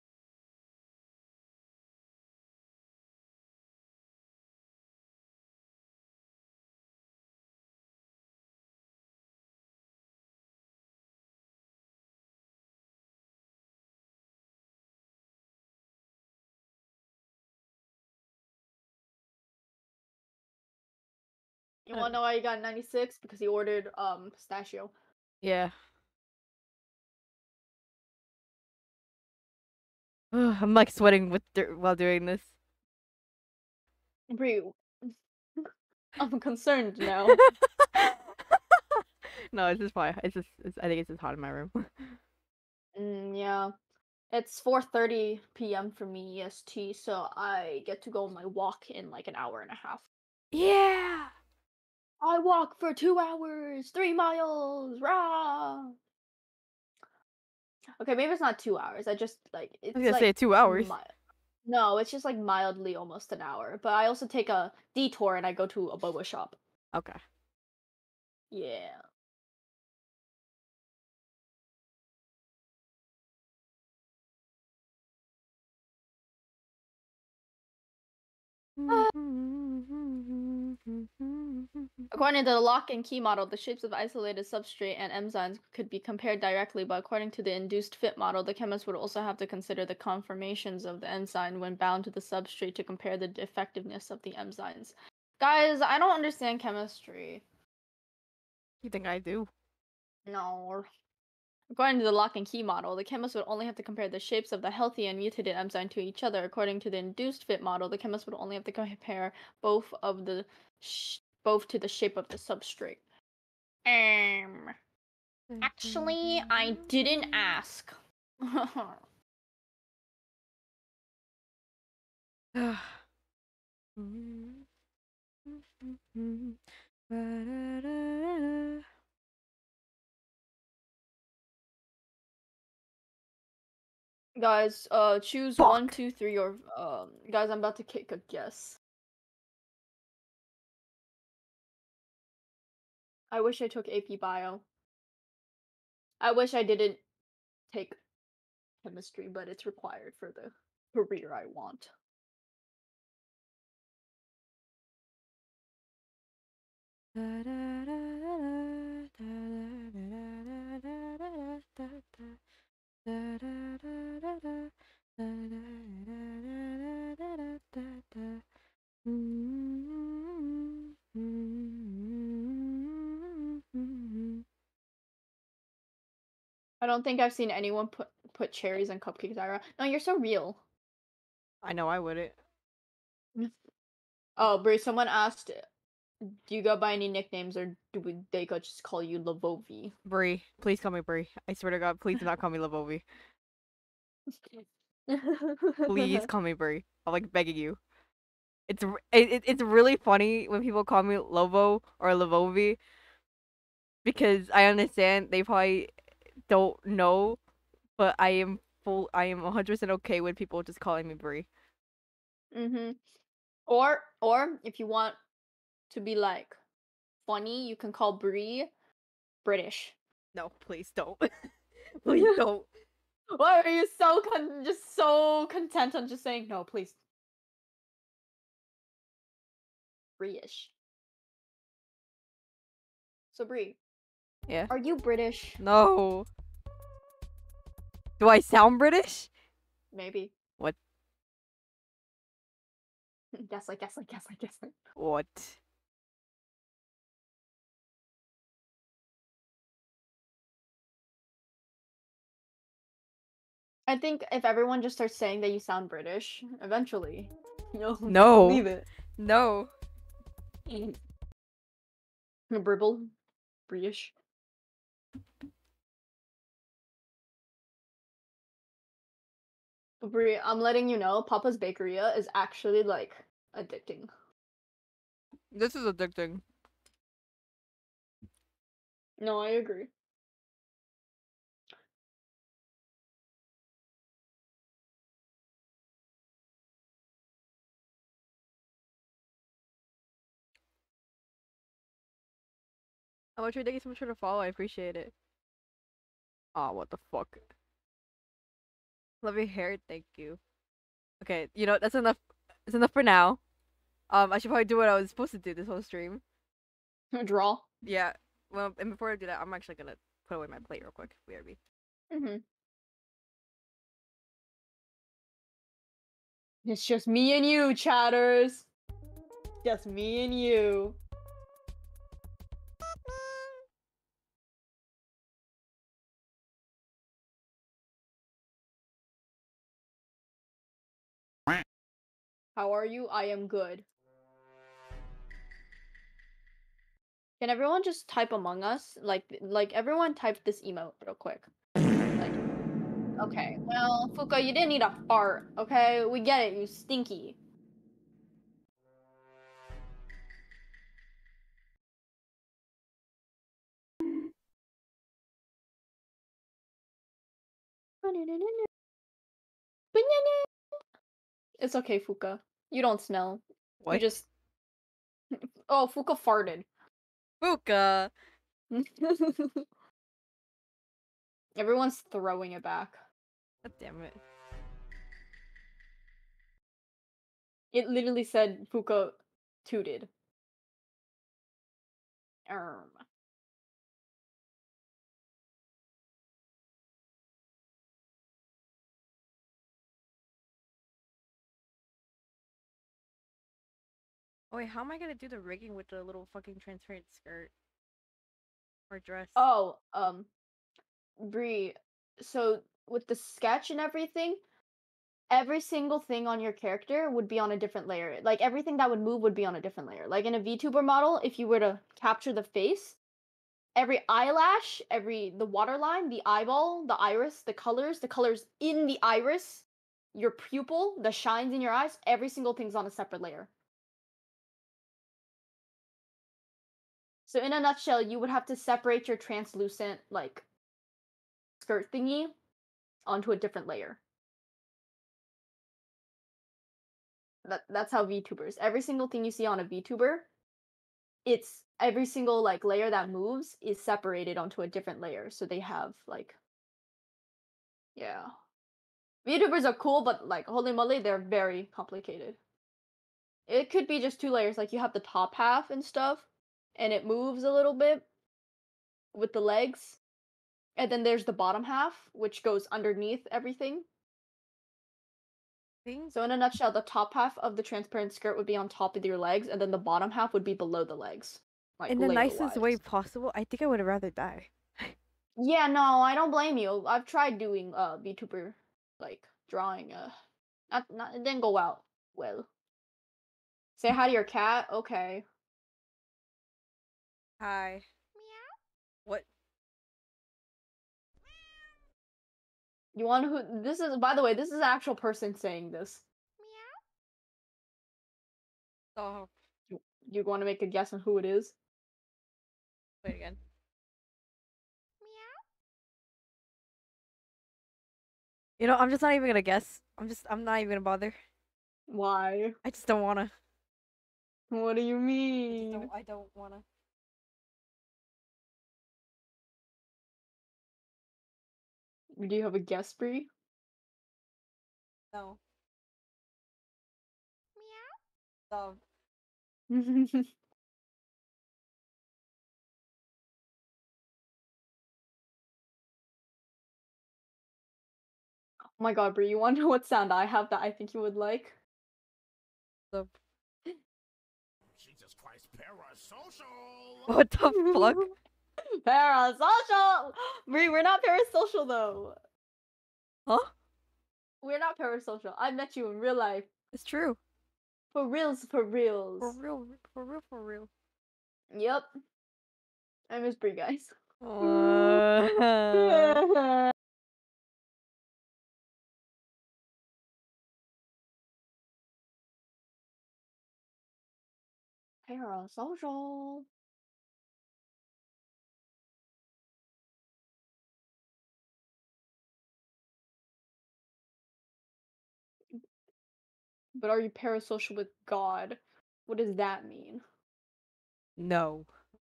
You Uh, wanna know why he got ninety-six? Because he ordered um pistachio. yeah. I'm like sweating with while doing this. Brie, I'm concerned now. No, it's just fine. It's just it's, I think it's just hot in my room. Mm, yeah. It's four thirty p m for me E S T, so I get to go on my walk in like an hour and a half. Yeah. I walk for two hours, three miles, rah! Okay, maybe it's not two hours. I just like I was it's gonna say like two hours. mi- no, it's just like mildly almost an hour. But I also take a detour and I go to a boba shop. Okay. Yeah. According to the lock and key model, the shapes of isolated substrate and enzymes could be compared directly, but according to the induced fit model, the chemist would also have to consider the conformations of the enzyme when bound to the substrate to compare the effectiveness of the enzymes. Guys, I don't understand chemistry. You think I do? No. According to the lock and key model, the chemist would only have to compare the shapes of the healthy and mutated enzyme to each other. According to the induced fit model, the chemist would only have to compare both of the sh- both to the shape of the substrate. Um, actually, I didn't ask. Guys, uh, choose Fuck. one, two, three, or um, guys, I'm about to kick a guess. I wish I took A P Bio. I wish I didn't take chemistry, but it's required for the career I want. I don't think I've seen anyone put put cherries and cupcakes. Ira, no, you're so real. I know I wouldn't. Oh, Brie, someone asked, do you go by any nicknames or do we, they go just call you Lavovi? Brie, please call me Brie. I swear to God, please do not call me Lavovi. Please call me Brie. I'm like begging you. It's it, it's really funny when people call me Lovo or Lavovi because I understand they probably don't know, but I am full. I am one hundred percent okay with people just calling me Brie. Mhm. Or or if you want to be like funny, you can call Brie British. No, please don't. Please don't. Why are you so con- just so content on just saying no, please? Brie-ish. So Brie, Yeah. are you British? No. Do I sound British? Maybe. What? Gaslight, gaslight, gaslight, gaslight. What? I think if everyone just starts saying that you sound British, eventually you'll No. believe it. No. Bribble, British. Brie, I'm letting you know, Papa's Bakeria is actually like addicting. This is addicting. No, I agree. How much are you taking so much for the follow? I appreciate it. Aw, oh, what the fuck? Love your hair, thank you. Okay, you know, that's enough. That's enough for now. Um, I should probably do what I was supposed to do this whole stream. Draw. Yeah. Well, and before I do that, I'm actually gonna put away my plate real quick. B R B. Mm-hmm. It's just me and you, chatters. Just me and you. How are you? I am good. Can everyone just type Among Us? Like, like everyone type this emote real quick. Like, okay. Well, Fuka, you didn't need a fart. Okay, we get it. You stinky. It's okay, Fuka. You don't smell. What? You just. Oh, Fuka farted. Fuka. Everyone's throwing it back. God damn it. It literally said Fuka tooted. Erm. Oh wait, how am I gonna do the rigging with the little fucking transparent skirt or dress? Oh, um, Bree, so with the sketch and everything, every single thing on your character would be on a different layer. Like everything that would move would be on a different layer. Like in a VTuber model, if you were to capture the face, every eyelash, every the waterline, the eyeball, the iris, the colors, the colors in the iris, your pupil, the shines in your eyes, every single thing's on a separate layer. So in a nutshell, you would have to separate your translucent like skirt thingy onto a different layer. That that's how VTubers. Every single thing you see on a VTuber, it's every single like layer that moves is separated onto a different layer. So they have like yeah. VTubers are cool, but like holy moly, they're very complicated. It could be just two layers, like you have the top half and stuff, and it moves a little bit with the legs. And then there's the bottom half, which goes underneath everything. Things. So in a nutshell, the top half of the transparent skirt would be on top of your legs, and then the bottom half would be below the legs. Like In the nicest way layer-wise. possible. I think I would rather die. Yeah, no, I don't blame you. I've tried doing uh VTuber like drawing. Uh, not not it didn't go out well. Say hi to your cat. Okay. Hi. Meow. What? You want who? This is, by the way, this is an actual person saying this. Meow. Oh. You, you want to make a guess on who it is? Wait again. Meow. You know, I'm just not even gonna guess. I'm just, I'm not even gonna bother. Why? I just don't wanna. What do you I, mean? don't, I don't wanna. Do you have a guess, Bree? No. Meow. Oh my god, Bree, you want to know what sound I have that I think you would like? The. Jesus Christ, parasocial! What the fuck? Parasocial! Bree, we're not parasocial though. Huh? We're not parasocial. I met you in real life. It's true. For reals, for reals. For real, for real, for real. Yep. I miss Bree, guys. Uh... Parasocial. But are you parasocial with God? What does that mean? No.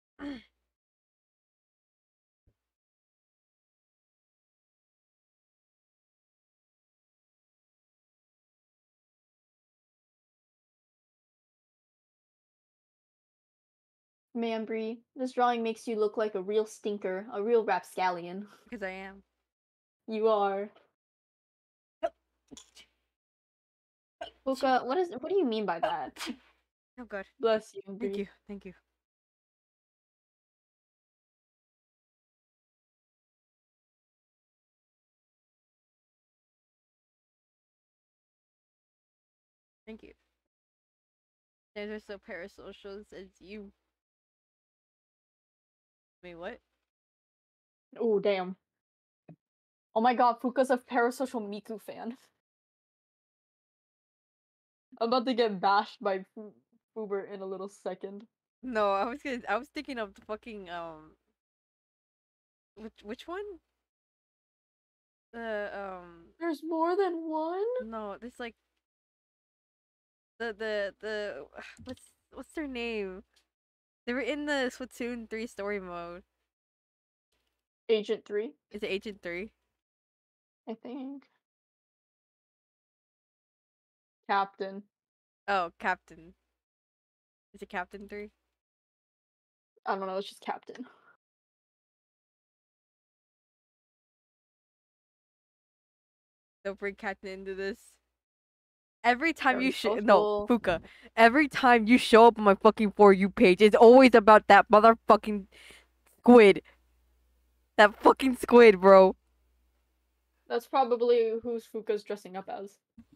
Man, Bree, this drawing makes you look like a real stinker, a real rapscallion. Because I am. You are. Puka, what is? What do you mean by that? Oh god. Bless you, Bree. Thank you. Thank you. Thank you. Those are so parasocials as you. Wait, what? Oh, damn. Oh my god, Fuka's a parasocial Miku fan. I'm about to get bashed by Fu- Fuber in a little second. No, I was gonna. I was thinking of the fucking um. Which which one? The um. There's more than one? No, there's like. The the the what's what's their name? They were in the Splatoon three story mode. Agent three, Is it Agent three? I think. Captain. Oh, Captain. Is it Captain three? I don't know, it's just Captain. Don't bring Captain into this. Every time Very you show social. no Fuka, every time you show up on my fucking For You page, it's always about that motherfucking squid. That fucking squid, bro. That's probably who Fuka's dressing up as.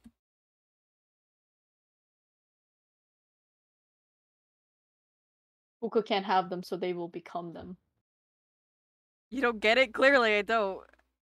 Fuka can't have them, so they will become them. You don't get it? Clearly, I don't.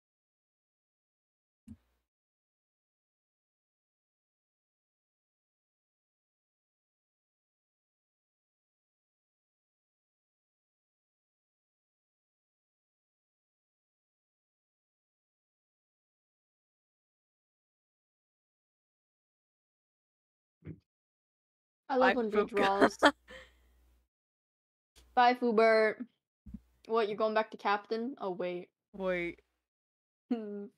I love Bye, when Brie Fuka. draws. Bye, Fubert. What, you going back to captain? Oh, wait. Wait. oh,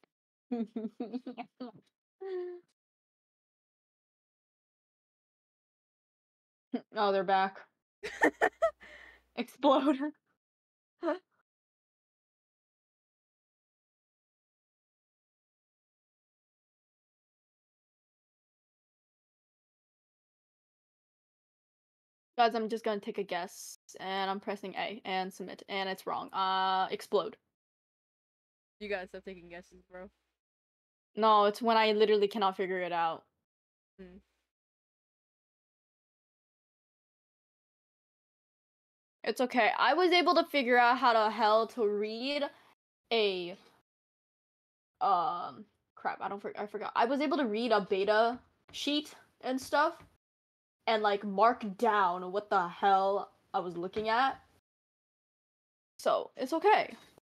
they're back. Explode. Guys, I'm just gonna take a guess, and I'm pressing A and submit, and it's wrong. Uh, explode. You gotta stop taking guesses, bro. No, it's when I literally cannot figure it out. Hmm. It's okay. I was able to figure out how the hell to read a um crap. I don't. For- I forgot. I was able to read a beta sheet and stuff, and like mark down what the hell I was looking at. So it's okay.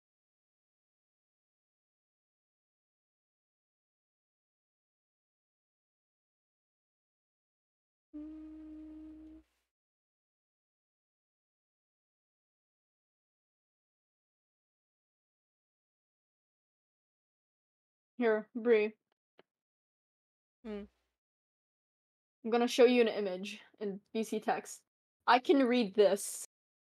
Here, Brie. Hmm. I'm gonna show you an image in B C text. I can read this.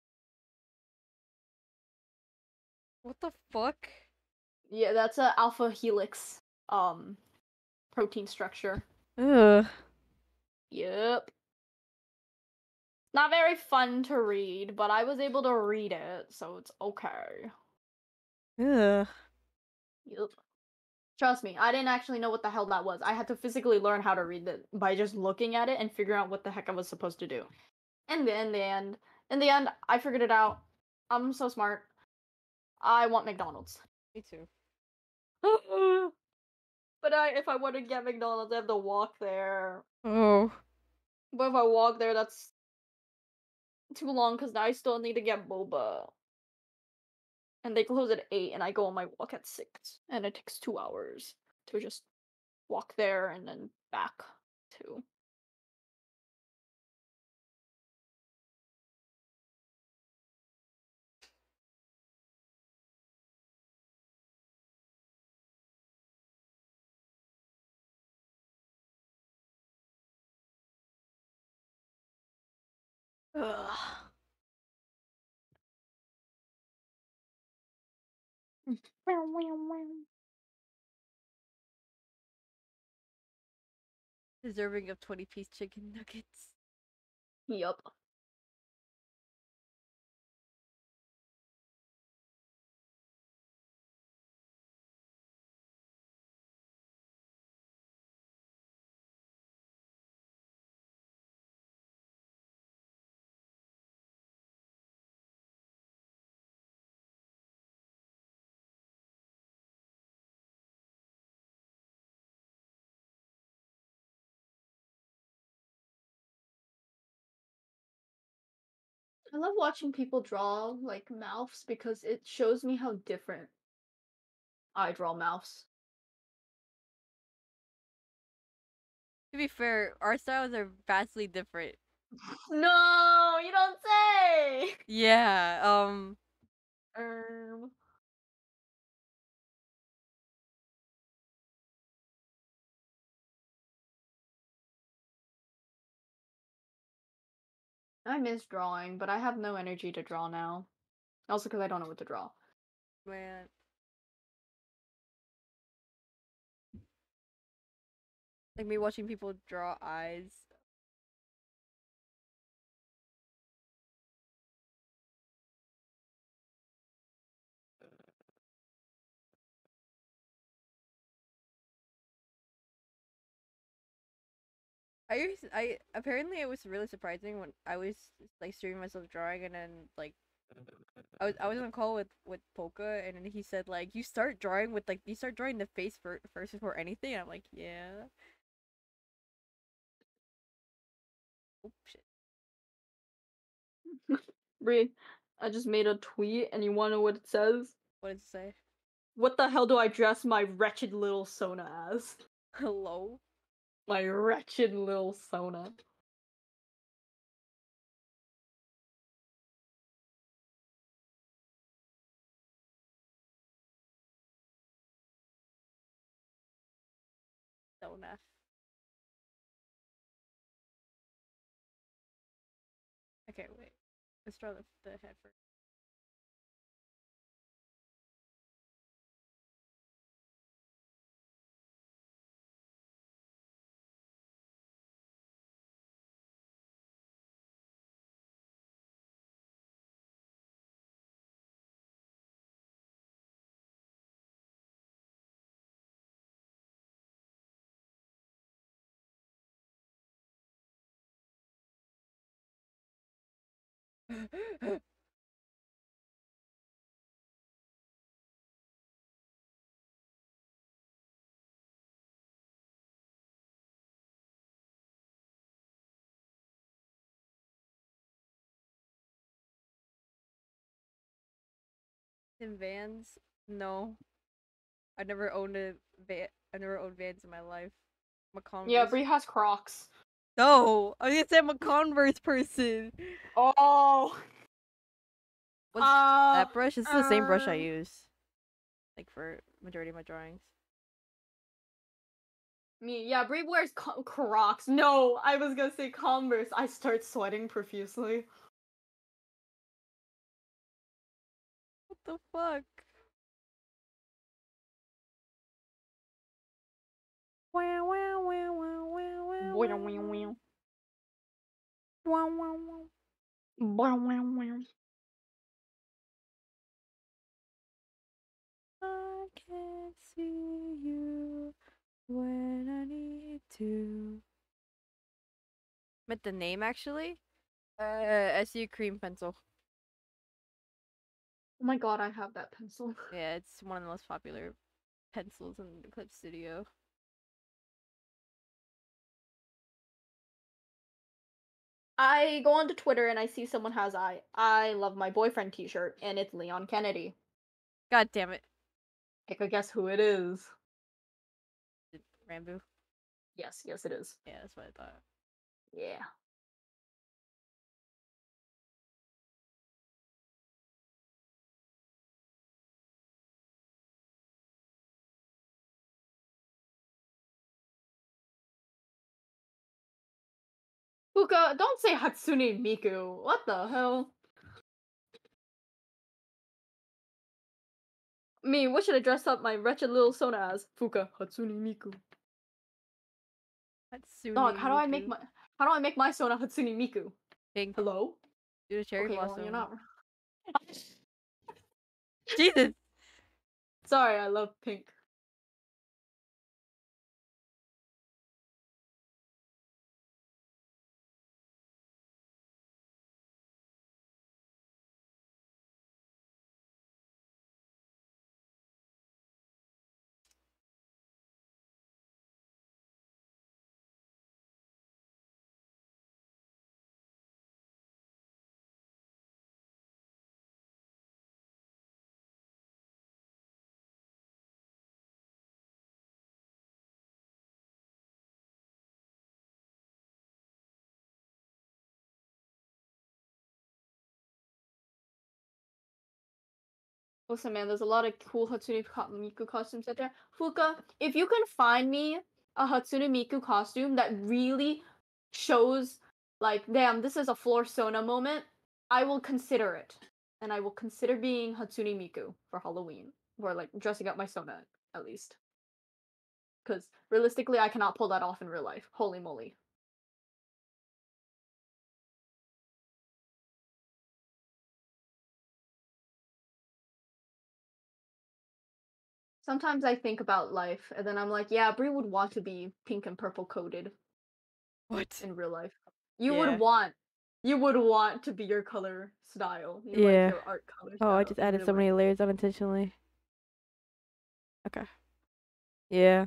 What the fuck? Yeah, that's a alpha helix um protein structure. Ugh. Yep. Not very fun to read, but I was able to read it, so it's okay. Ugh. Yep. Trust me, I didn't actually know what the hell that was. I had to physically learn how to read it by just looking at it and figuring out what the heck I was supposed to do. And then in the end, in the end, I figured it out. I'm so smart. I want McDonald's. Me too. But I, if I want to get McDonald's, I have to walk there. Oh. But if I walk there, that's too long because I still need to get boba. And they close at eight, and I go on my walk at six, and it takes two hours to just walk there and then back to. Ugh. Deserving of twenty piece chicken nuggets. Yup. I love watching people draw like mouths because it shows me how different I draw mouths. To be fair, our styles are vastly different. No, you don't say. Yeah, um Um. I miss drawing, but I have no energy to draw now. Also, because I don't know what to draw. man. Like me watching people draw eyes. I used I apparently it was really surprising when I was like streaming myself drawing and then like I was I was on a call with with Polka and then he said like you start drawing with like you start drawing the face fir- first before anything and I'm like yeah. Oh shit. Bree, I just made a tweet and you wanna know what it says? What did it say? What the hell do I dress my wretched little Sona as? Hello. My wretched little Sona. Dona. Okay, wait. Let's draw the the head first. In Vans? No. I never owned a van. I never owned Vans in my life. I'm a Converse. Yeah, Bree has Crocs. No, I was gonna say I'm a Converse person. Oh. What's uh, that brush? This is the same brush I um, use, like for majority of my drawings. Me, yeah, Bree wears co- Crocs. No, I was gonna say Converse. I start sweating profusely. What the fuck? Wow, wow, wow, wow, wow, wow, Wow, wow, wow, wow. wow, wow, wow. Wow, wow, wow. I can't see you when I need to. But the name actually? Uh, S U Cream Pencil. Oh my god, I have that pencil. Yeah, it's one of the most popular pencils in the Clip Studio. I go onto Twitter and I see someone has I I love my boyfriend t-shirt and it's Leon Kennedy. God damn it. I could guess who it is. Rambo? Yes, yes it is. Yeah, that's what I thought. Yeah. Fuka, don't say Hatsune Miku. What the hell? Me, what should I dress up my wretched little Sona as? Fuka, Hatsune Miku. Hatsune Dog, how do I make Miku. my how do I make my Sona Hatsune Miku? Pink. Hello? Do the cherry Okay, well blossom. you're not. Jesus! Sorry, I love pink. Listen, man, there's a lot of cool Hatsune Miku costumes out there. Fuka, if you can find me a Hatsune Miku costume that really shows, like, damn, this is a floor Sona moment, I will consider it. And I will consider being Hatsune Miku for Halloween. Or, like, dressing up my Sona, at least. Because, realistically, I cannot pull that off in real life. Holy moly. Sometimes I think about life, and then I'm like, yeah, Brie would want to be pink and purple coated. What? in real life. You Yeah. would want, you would want to be your color style. You like Yeah. your art color Oh, I style just in added real so life. many layers unintentionally. Okay. Yeah.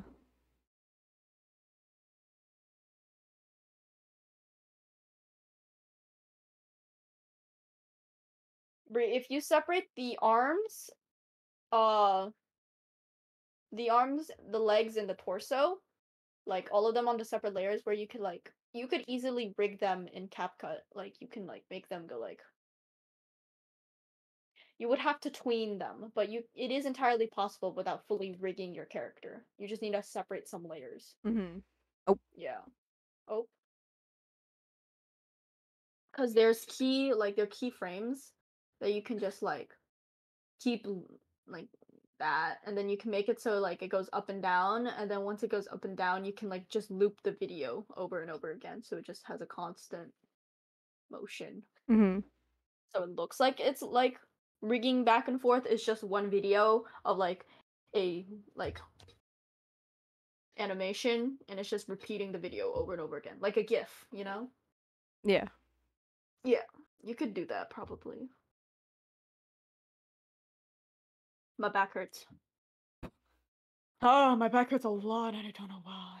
Bri, if you separate the arms, uh, the arms, the legs, and the torso, like all of them onto separate layers, where you could like you could easily rig them in CapCut. Like you can like make them go like you would have to tween them, but you it is entirely possible without fully rigging your character. You just need to separate some layers. Mhm. Yeah. Oh, because there's key like there are keyframes that you can just like keep l- like that, and then you can make it so like it goes up and down, and then once it goes up and down, you can like just loop the video over and over again, so it just has a constant motion. Mhm. So it looks like it's like rigging back and forth. It's just one video of like a like animation, and it's just repeating the video over and over again, like a GIF, you know? Yeah. Yeah, you could do that probably. My back hurts. Oh, my back hurts a lot, and I don't know why.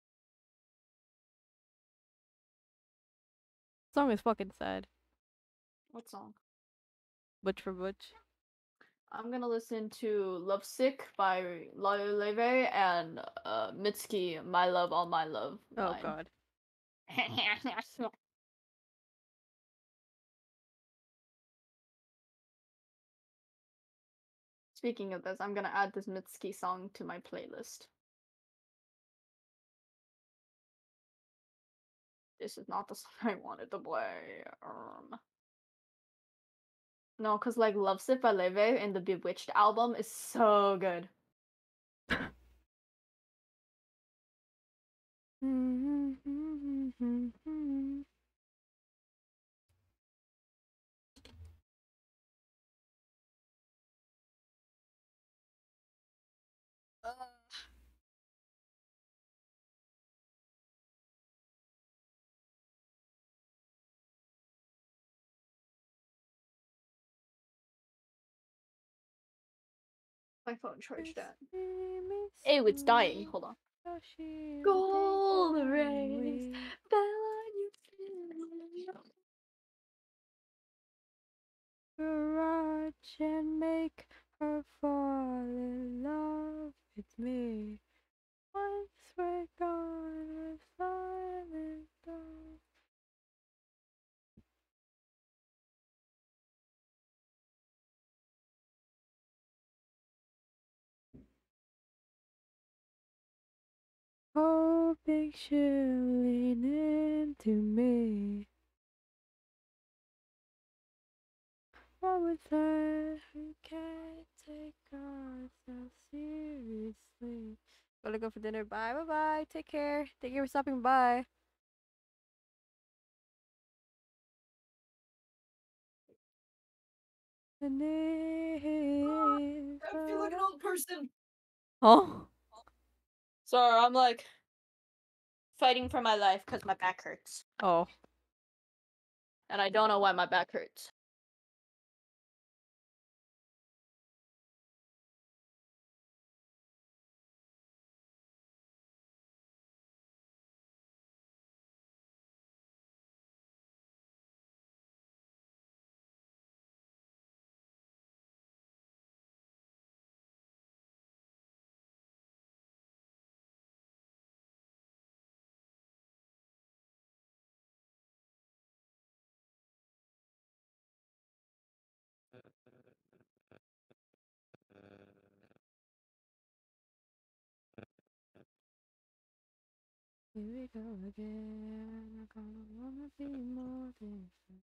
Song is fucking sad. What song? Butch for Butch. I'm gonna listen to Lovesick by Leve and uh, Mitski, My Love, All My Love. Oh Mine. god. Speaking of this, I'm gonna add this Mitski song to my playlist. This is not the song I wanted to play. Um... No, cause like Lovesick by Leve and the Bewitched album is so good. My phone charged at. Ew, it's dying. Hold on. Gold rays, Bella, you Garage and make her fall in love with me. Once we're gone, we're silent. Dawn. Hoping she'll lean into me. What was that? We can't take ourselves seriously. Gotta go for dinner. Bye, bye, bye. Take care. Thank you for stopping by. And if I feel like an old person. Oh. Sorry, I'm like fighting for my life because my back hurts. Oh. And I don't know why my back hurts. Here we go again. I gonna wanna be more than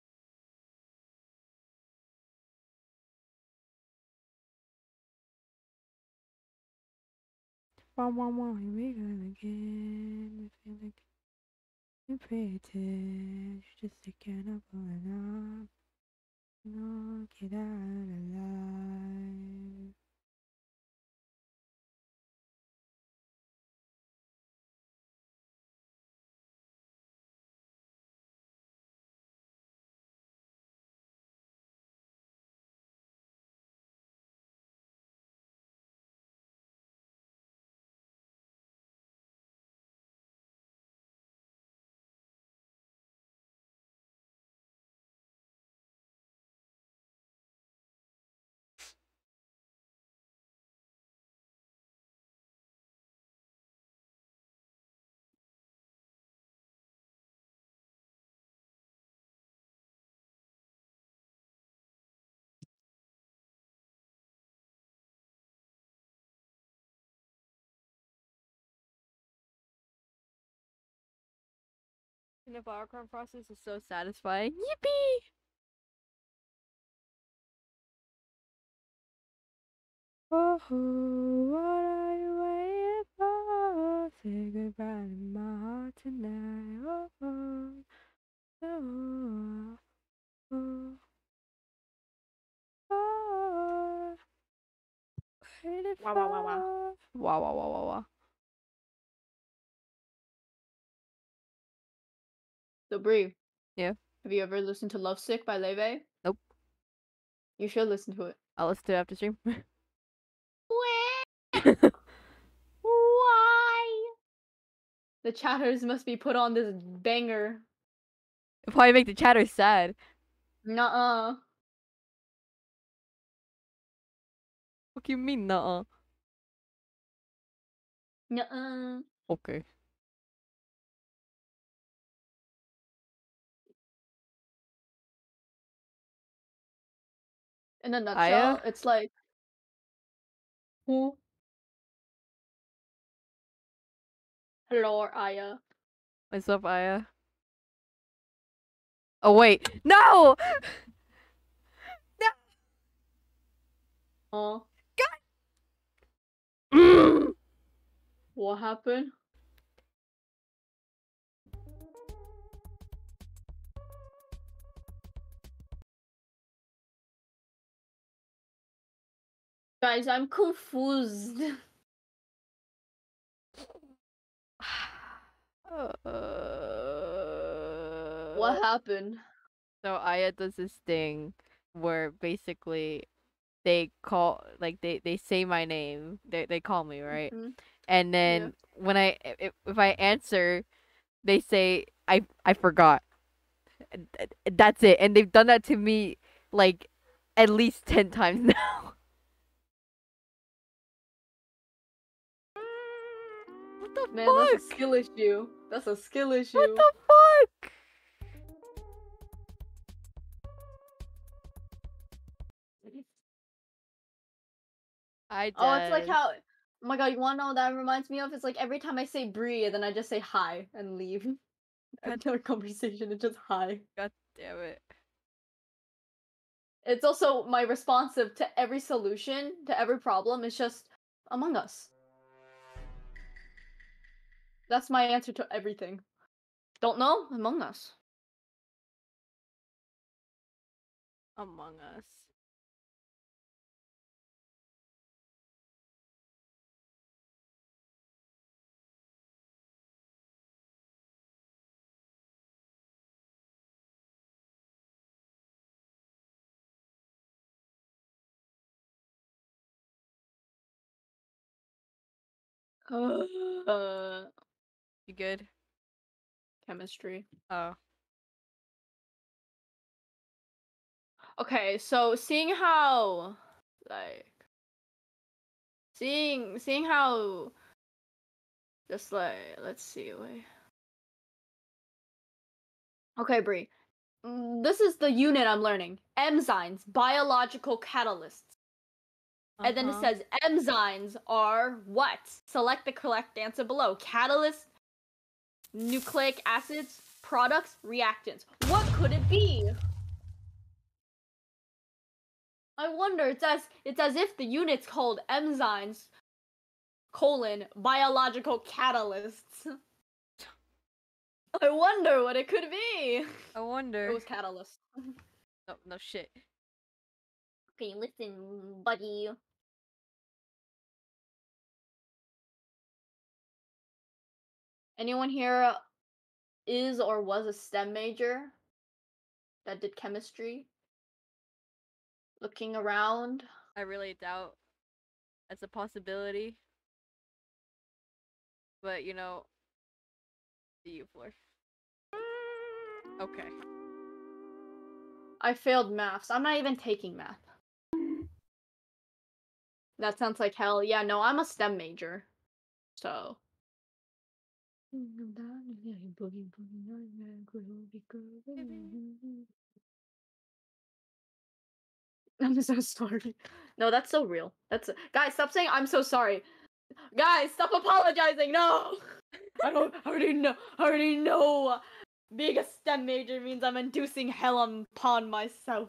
Wah wah wah, here we go again. I feel like you pretend you're just sticking up pulling up. No, get out alive. And the flower crown process is so satisfying. Yippee! Oh, what are you waiting for? Say goodbye to my heart tonight. Oh, oh, oh, oh, oh. Waiting Wow, wow, wow, wow. for- Wow, wow, wow, wow, wow. So Brie. Yeah? Have you ever listened to Lovesick by Leve? Nope. You should listen to it. I'll listen to it after stream. Why? The chatters must be put on this banger. It'll probably make the chatter sad. Nuh-uh. What do you mean, nuh-uh? Nuh-uh. Okay. In a nutshell, Aya? it's like who? Hello, Aya. What's up, Aya? Oh, wait. No! Oh, Mm. what happened? Guys, I'm confused. Uh, What happened? So Aya does this thing where basically they call like they, they say my name. They they call me, right? Mhm. And then when I if, if I answer, they say I I forgot. And th- That's it. And they've done that to me like at least ten times now. What the Man, fuck? that's a skill issue. That's a skill issue. What the fuck? I Oh, it's like just- how. Oh my god, you wanna know what that reminds me of? It's like every time I say Brie, then I just say hi and leave. End our conversation, it's just hi. God damn it. It's also my responsive to every solution, to every problem, is just Among Us. That's my answer to everything. Don't know? Among Us. Among Us. uh, You good? chemistry. Oh. Okay, so seeing how, like, seeing seeing how, just like, let's see, wait. Okay, Brie. Mm, This is the unit I'm learning. Enzymes, biological catalysts. And then it Uh-huh. says enzymes are what? Select the correct answer below. Catalyst, nucleic acids, products, reactants. What could it be? I wonder. It's as it's as if the unit's called enzymes colon biological catalysts. I wonder what it could be. I wonder. It was catalyst. No, no shit. Okay, listen, buddy. Anyone here is or was a STEM major that did chemistry? Looking around. I really doubt that's a possibility. But you know, see you for. Okay. I failed maths. I'm not even taking math. That sounds like hell. Yeah, no, I'm a STEM major. So. I'm so sorry. No, that's so real. That's guys, stop saying I'm so sorry. Guys, stop apologizing. No. I don't I already know. I already know. Being a STEM major means I'm inducing hell upon myself.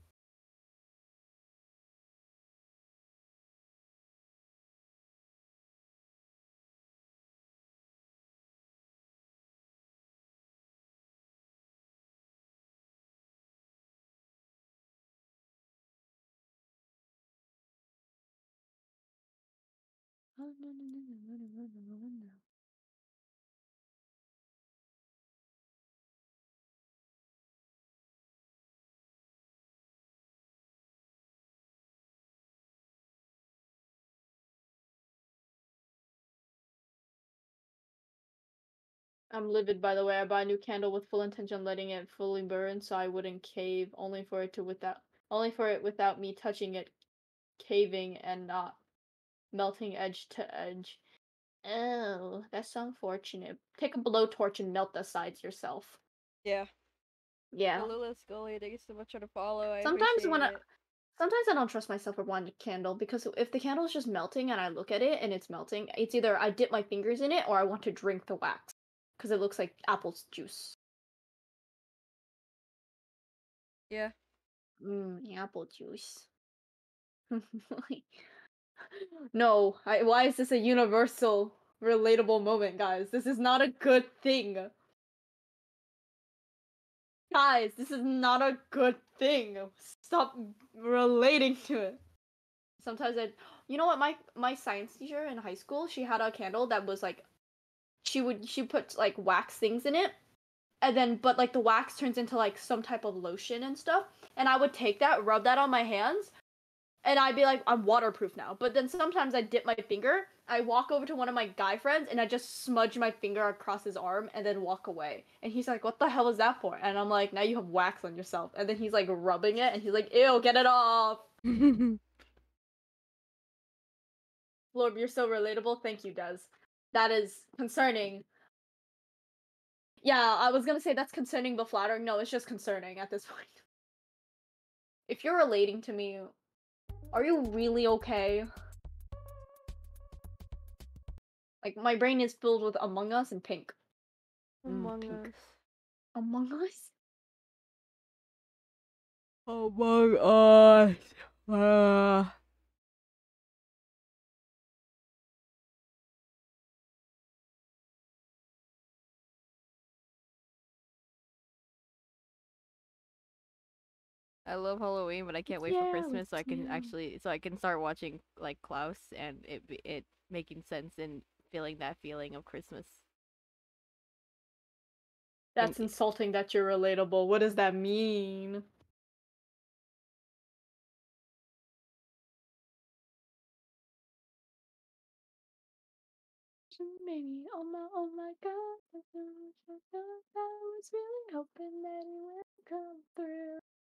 I'm livid, by the way. I bought a new candle with full intention of letting it fully burn so I wouldn't cave, only for it to without only for it without me touching it caving and not melting edge to edge. Oh, that's unfortunate. Take a blowtorch and melt the sides yourself. Yeah. Yeah. Alula Scully, thank you so much for the follow. I Sometimes appreciate when I it. sometimes I don't trust myself with one candle because if the candle is just melting and I look at it and it's melting, it's either I dip my fingers in it or I want to drink the wax because it looks like apple juice. Yeah. Mmm, apple juice. No, I, why is this a universal, relatable moment, guys? This is not a good thing. Guys, this is not a good thing. Stop relating to it. Sometimes I, you know what, my my science teacher in high school, she had a candle that was like, she would she put like wax things in it, and then but like the wax turns into like some type of lotion and stuff, and I would take that, rub that on my hands, and I'd be like, I'm waterproof now. But then sometimes I dip my finger, I walk over to one of my guy friends, and I just smudge my finger across his arm and then walk away. And he's like, what the hell is that for? And I'm like, now you have wax on yourself. And then he's like rubbing it, and he's like, ew, get it off. Florb, you're so relatable. Thank you, Des. That is concerning. Yeah, I was gonna say that's concerning but flattering. No, it's just concerning at this point. If you're relating to me, are you really okay? Like, my brain is filled with Among Us and Pink. Among Mm, Us. Among Us? Among Us. Uh... I love Halloween, but I can't wait for Yeah, Christmas so I can yeah. actually so I can start watching like Klaus and it be- it making sense and feeling that feeling of Christmas. That's And insulting that you're relatable. What does that mean? Baby, oh my, oh my god, I was really hoping that it would come through.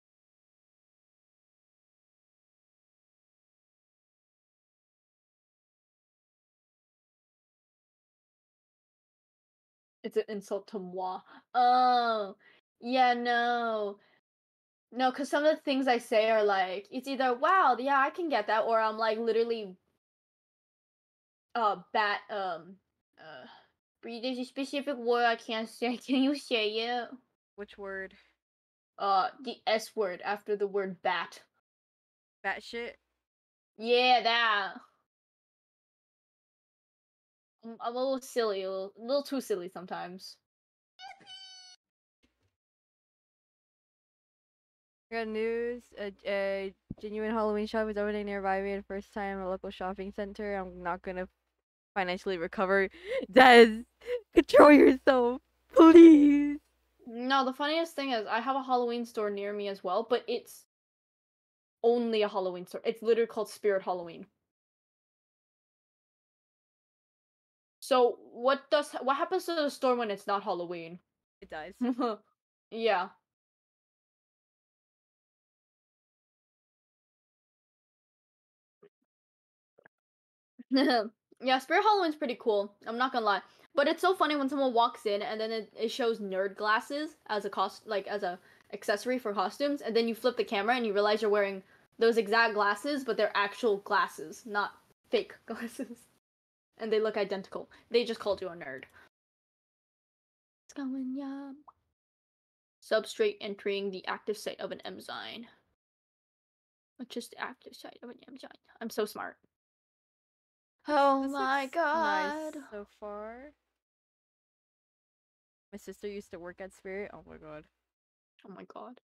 It's an insult to moi. Oh, yeah, no. No, because some of the things I say are like, it's either, wow, yeah, I can get that, or I'm like literally, uh, bat, um, uh, but there's a specific word I can't say. Can you say it? which word? Uh, the S word after the word bat. Batshit? Yeah, that. I'm, I'm a little silly, a little, a little too silly sometimes. I got news. A, a genuine Halloween shop is opening nearby me. The first time a local shopping center. I'm not gonna financially recover. Des, control yourself, please. No, the funniest thing is I have a Halloween store near me as well, but it's only a Halloween store. It's literally called Spirit Halloween. So what does what happens to the store when it's not Halloween? It dies. Yeah. Yeah, Spirit Halloween's pretty cool. I'm not gonna lie. But it's so funny when someone walks in and then it, it shows nerd glasses as a cost like as a accessory for costumes, and then you flip the camera and you realize you're wearing those exact glasses, but they're actual glasses, not fake glasses. And they look identical. They just called you a nerd. It's going, yeah. substrate entering the active site of an enzyme. Which is the active site of an enzyme. I'm so smart. Oh This my looks god. nice so far. My sister used to work at Spirit. Oh my god. Oh my god.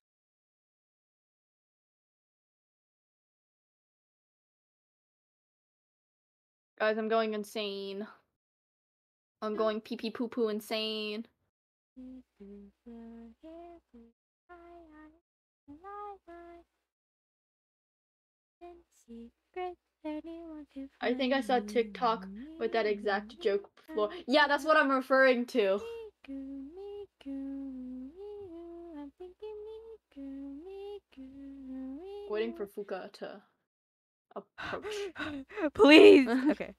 Guys, I'm going insane. I'm going pee pee poo poo insane. I think I saw TikTok with that exact joke before. Yeah, that's what I'm referring to. Waiting for Fuka to approach. Please. Okay.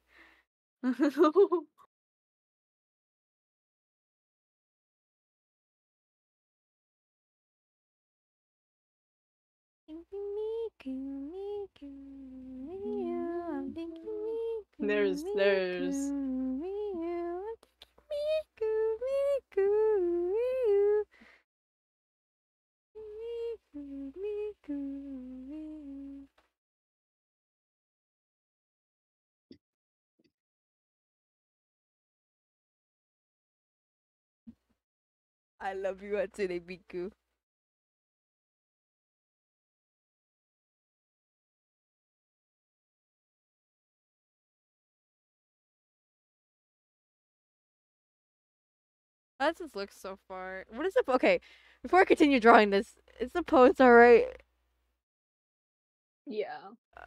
There's, there's. I love you, Hatsune Miku. That just looks so far. What is the okay? Before I continue drawing this, is the pose alright? Yeah.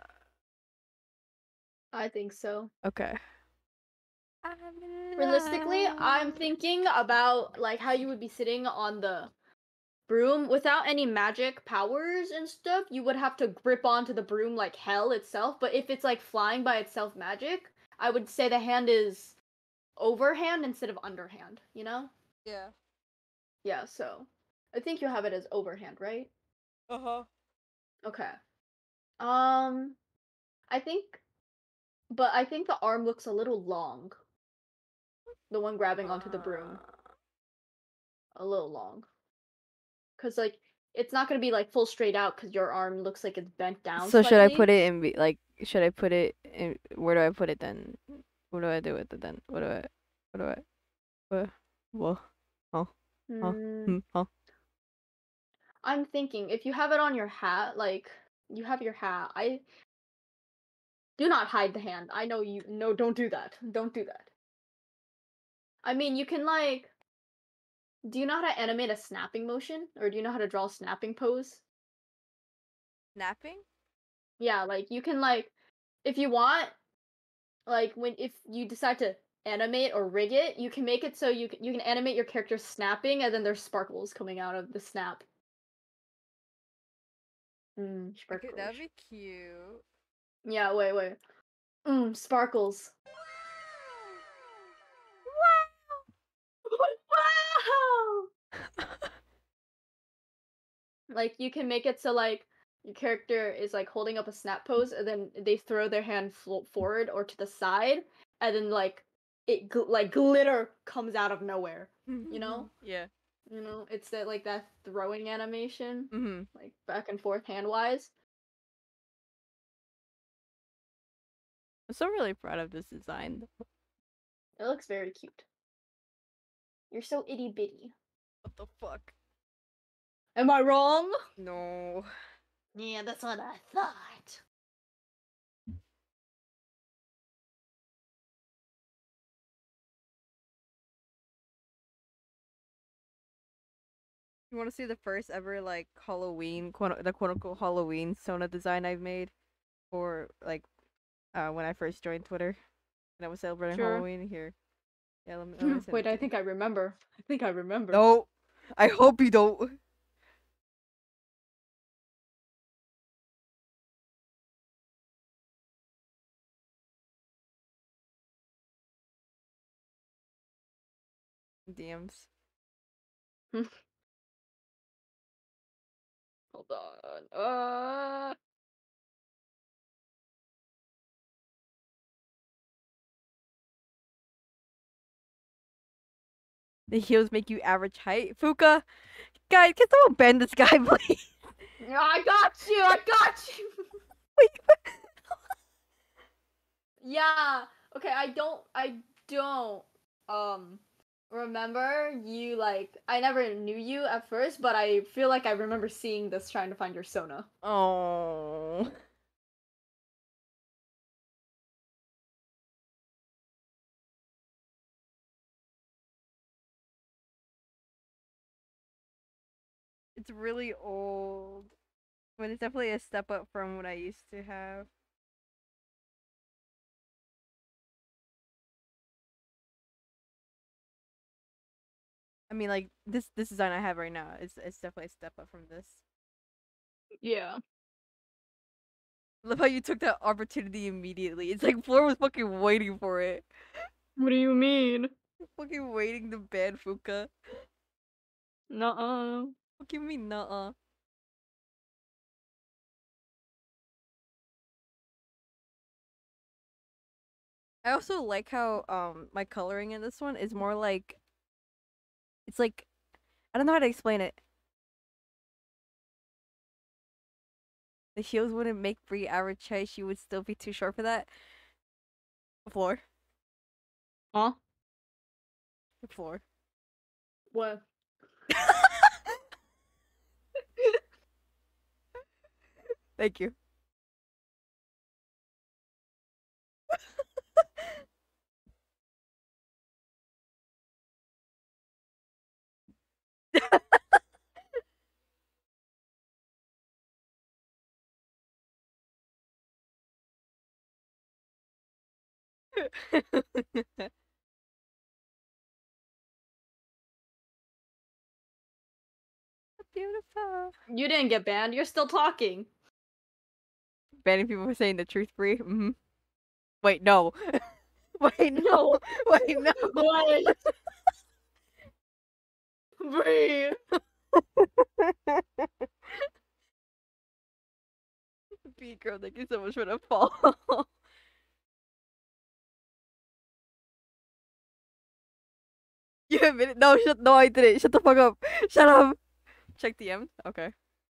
I think so. Okay. Realistically, I'm thinking about like how you would be sitting on the broom without any magic powers and stuff. You would have to grip onto the broom like hell itself. But if it's like flying by itself magic, I would say the hand is overhand instead of underhand, you know? Yeah. Yeah, so I think you have it as overhand, right? Uh huh. Okay. Um, I think, but I think the arm looks a little long. The one grabbing onto the broom. A little long. Cause like it's not gonna be like full straight out because your arm looks like it's bent down. So should I slightly. put it in? Be like, should I put it in? Where do I put it then? What do I do with it then? What do I? What do I? What? What? Oh. Oh. Hmm. Hmm. Oh. I'm thinking if you have it on your hat, like you have your hat, I do not hide the hand. I know you. No, don't do that. Don't do that. I mean, you can like. Do you know how to animate a snapping motion, or do you know how to draw a snapping pose? Snapping? Yeah, like you can like, if you want, like when if you decide to animate or rig it, you can make it so you can, you can animate your character snapping, and then there's sparkles coming out of the snap. Mm, Okay, sparkles. that'd be cute. Yeah, wait, wait. Mm, sparkles. Wow! Like you can make it so like your character is like holding up a snap pose, and then they throw their hand flo- forward or to the side, and then like it gl- like glitter comes out of nowhere. You know, Yeah. you know, it's that like that throwing animation, Mm-hmm. like back and forth hand wise. I'm so really proud of this design. It looks very cute. You're so itty bitty. What the fuck? Am I wrong? No. Yeah, that's what I thought. You want to see the first ever like Halloween, quote, the quote unquote Halloween Sona design I've made, for like, uh, when I first joined Twitter, and I was celebrating Sure. Halloween here. Yeah, let me, let me send Wait, it I to you. think I remember. I think I remember. No, I hope you don't. D Ms. Hold on. Uh. The heels make you average height. Fuka, guys, can someone ban this guy, please? Yeah, I got you. I got you. Wait, Yeah. Okay, I don't I don't um remember you like I never knew you at first, but I feel like I remember seeing this trying to find your Sona. oh. It's really old. But it's definitely a step up from what I used to have. I mean, like this this design I have right now is it's definitely a step up from this. Yeah. I love how you took that opportunity immediately. It's like Floor was fucking waiting for it. What do you mean? Fucking waiting to ban Fuka. Nuh-uh. What do you mean, nuh-uh? I also like how um my coloring in this one is more like it's like I don't know how to explain it. The heels wouldn't make Brie average height. She would still be too short for that. Floor. Huh? Floor. What? Thank you. Beautiful. You didn't get banned. You're still talking. Banning people for saying the truth, Brie. Mm-hmm. Wait, no. Wait, no. Wait, no. What? Bree. Beat girl, thank you so much for the fall. You admitted? No, shut. No, I didn't. Shut the fuck up. Shut up. Check D Ms. Okay.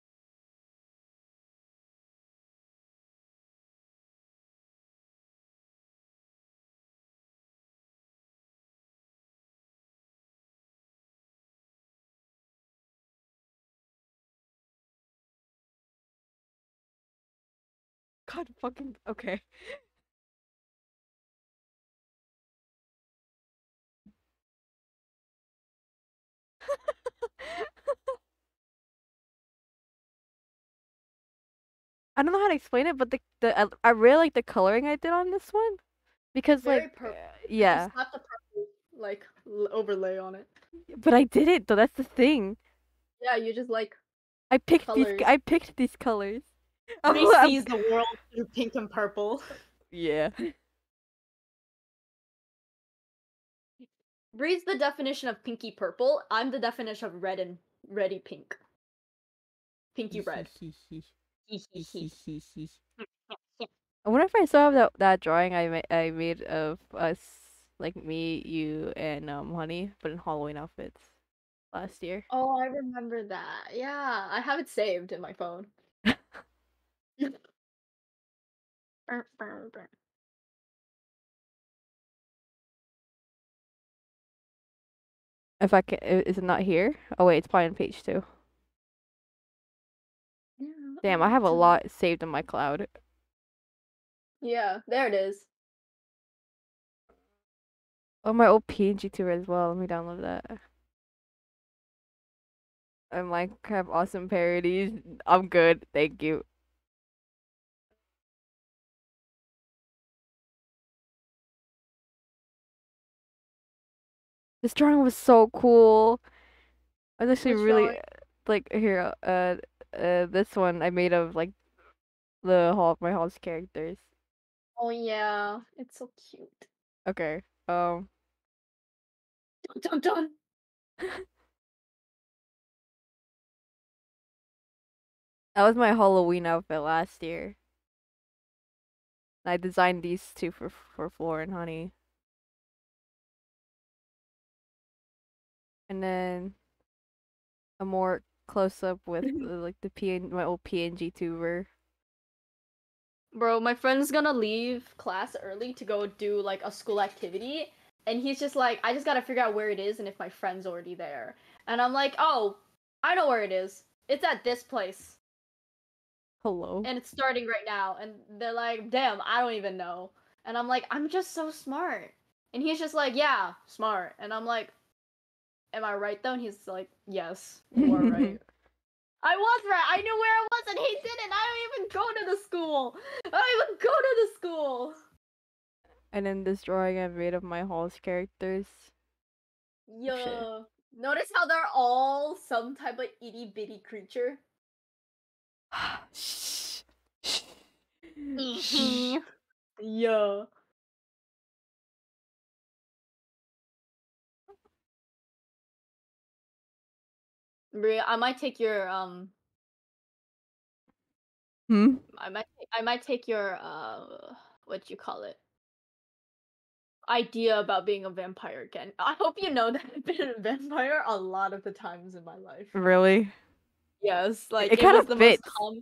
God fucking. Okay. I don't know how to explain it, but the the I, I really like the coloring I did on this one because Very like purple. uh, You yeah, slapped the purple like l- overlay on it. but I did it though. That's the thing. Yeah, you just like I picked colors. these. I picked these colors. I'm, Bree I'm- sees the world through pink and purple. yeah. Bree's the definition of pinky purple. I'm the definition of red and reddy pink. Pinky red. I wonder if I still have that that drawing I made I made of us like me, you, and um Honey, but in Halloween outfits last year. Oh, I remember that. Yeah, I have it saved in my phone. Burr, burr, burr. If I can, is it not here? Oh wait, it's probably on page two. Damn, I have a lot saved in my cloud. Yeah, there it is. Oh, my old P N G tour as well. Let me download that. I Minecraft awesome parodies. I'm good, thank you. This drawing was so cool. I was actually Which really drawing? like here. Uh, uh, this one I made of like the hall my hall's characters. Oh yeah, it's so cute. Okay. Um. Dun dun dun. That was my Halloween outfit last year. I designed these two for for Floor and Honey. and then a more close up with uh, like the P N my old P N G tuber. Bro, my friend's gonna leave class early to go do like a school activity, and he's just like, I just gotta figure out where it is and if my friend's already there. And I'm like, oh, I know where it is. It's at this place. Hello. And it's starting right now. And they're like, damn, I don't even know. And I'm like, I'm just so smart. And he's just like, yeah, smart. And I'm like, am I right though? And he's like, yes, you are right. I was right. I knew where it was, and he didn't. I don't even go to the school. I don't even go to the school. And then this drawing I made of my Hall's characters. Yeah. Notice how they're all some type of itty bitty creature. Shh. Yeah. Bria, I might take your um. Hmm. I might. I might take your uh. What you call it? Idea about being a vampire again. I hope you know that I've been a vampire a lot of the times in my life. Really? Yes, like It it, kind was of the fits. most common.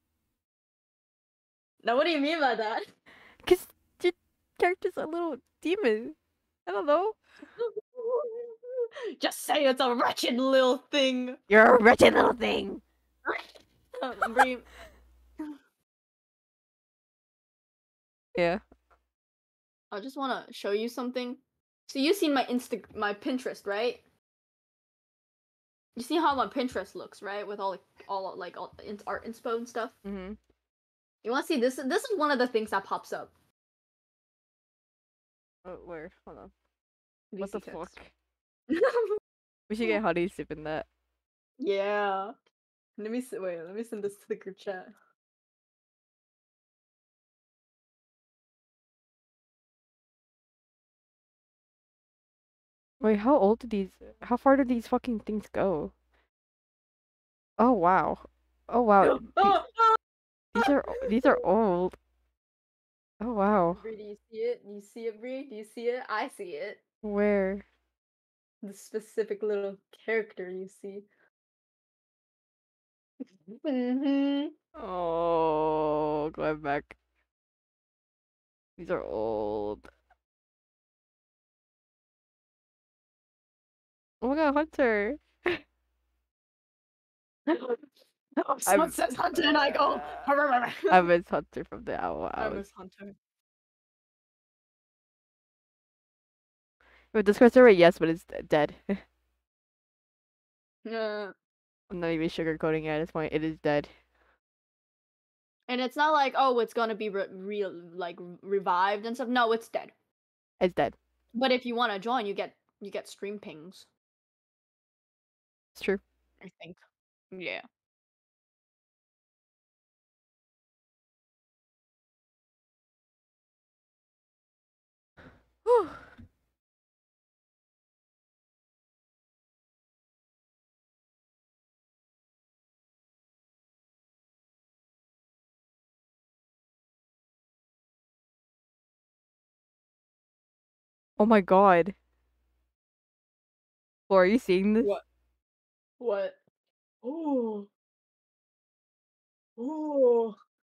Now, what do you mean by that? Cause your character's a little demon. I don't know. Just say it's a wretched little thing. You're a wretched little thing. Brie, Yeah. I just want to show you something. So you've seen my Insta, my Pinterest, right? You see how my Pinterest looks, right? With all like all like all in- art inspo and stuff. Mm-hmm. You want to see this? This is one of the things that pops up. Oh, where? Hold on. V What C the text. fuck? We should get Honey Sip in that. Yeah. Let me see, wait. Let me send this to the group chat. Wait, how old do these? How far do these fucking things go? Oh wow. Oh wow. The- these are these are old. Oh wow. Bree, do you see it? Do you see it, Bree? Do you see it? I see it. Where? The specific little character you see. Mm-hmm. Oh, going back. These are old. Oh my god, Hunter. Oh, I'm- someone says Hunter and I go. I miss Hunter from the Owl I Hours. miss Hunter. With Discord server, yes, but it's d- dead. Yeah. I'm not even sugarcoating it at this point. It is dead. And it's not like, oh, it's gonna be re- real like revived and stuff. No, it's dead. It's dead. But if you want to join, you get you get stream pings. It's true. I think. Yeah. Whew. Oh my god. Or are you seeing this? What? What? Oh. Oh.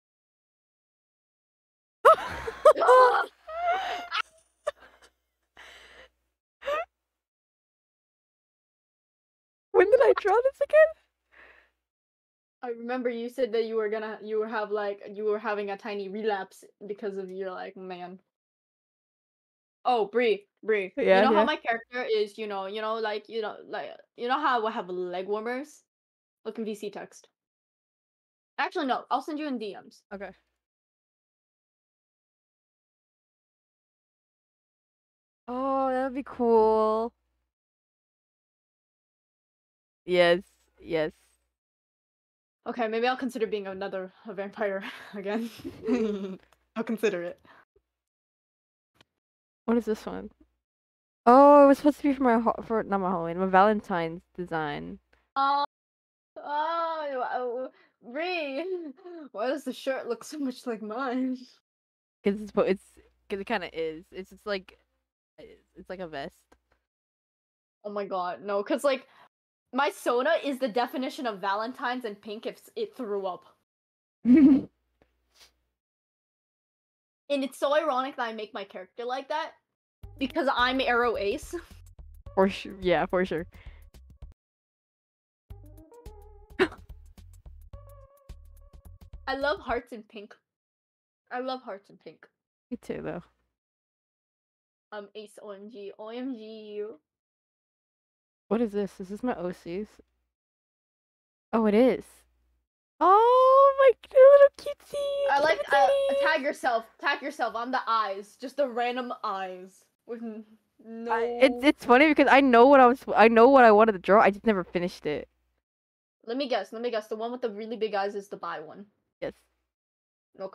When did I draw this again? I remember you said that you were gonna you were have like you were having a tiny relapse because of your like man. Oh, Bree, Bree. Yeah, you know yeah. how my character is, you know, you know, like you know, like you know how I have leg warmers? Look in V C text. Actually, no, I'll send you in D Ms. Okay. Oh, that would be cool. Yes, yes. Okay, maybe I'll consider being another a vampire again. I'll consider it. What is this one? Oh, it was supposed to be for my ho- for not my Halloween, my Valentine's design. Oh, oh, Bree, why does the shirt look so much like mine? Cause it's po- it's cause it kind of is. It's just like it's, it's like a vest. Oh my god, no, cause like my Sona is the definition of Valentine's and pink if it threw up. And it's so ironic that I make my character like that because I'm Arrow Ace. For sure. Yeah, for sure. I love hearts in pink. I love hearts in pink. Me too, though. Um, Ace O M G. O M G. What is this? Is this my O Cs? Oh, it is. Oh my god, little cutesy. I like uh, kitty. tag yourself. Tag yourself on the eyes. Just the random eyes with n- no. I, it's it's funny because I know what I was. I know what I wanted to draw. I just never finished it. Let me guess. Let me guess. The one with the really big eyes is the bi one. Yes. Okay.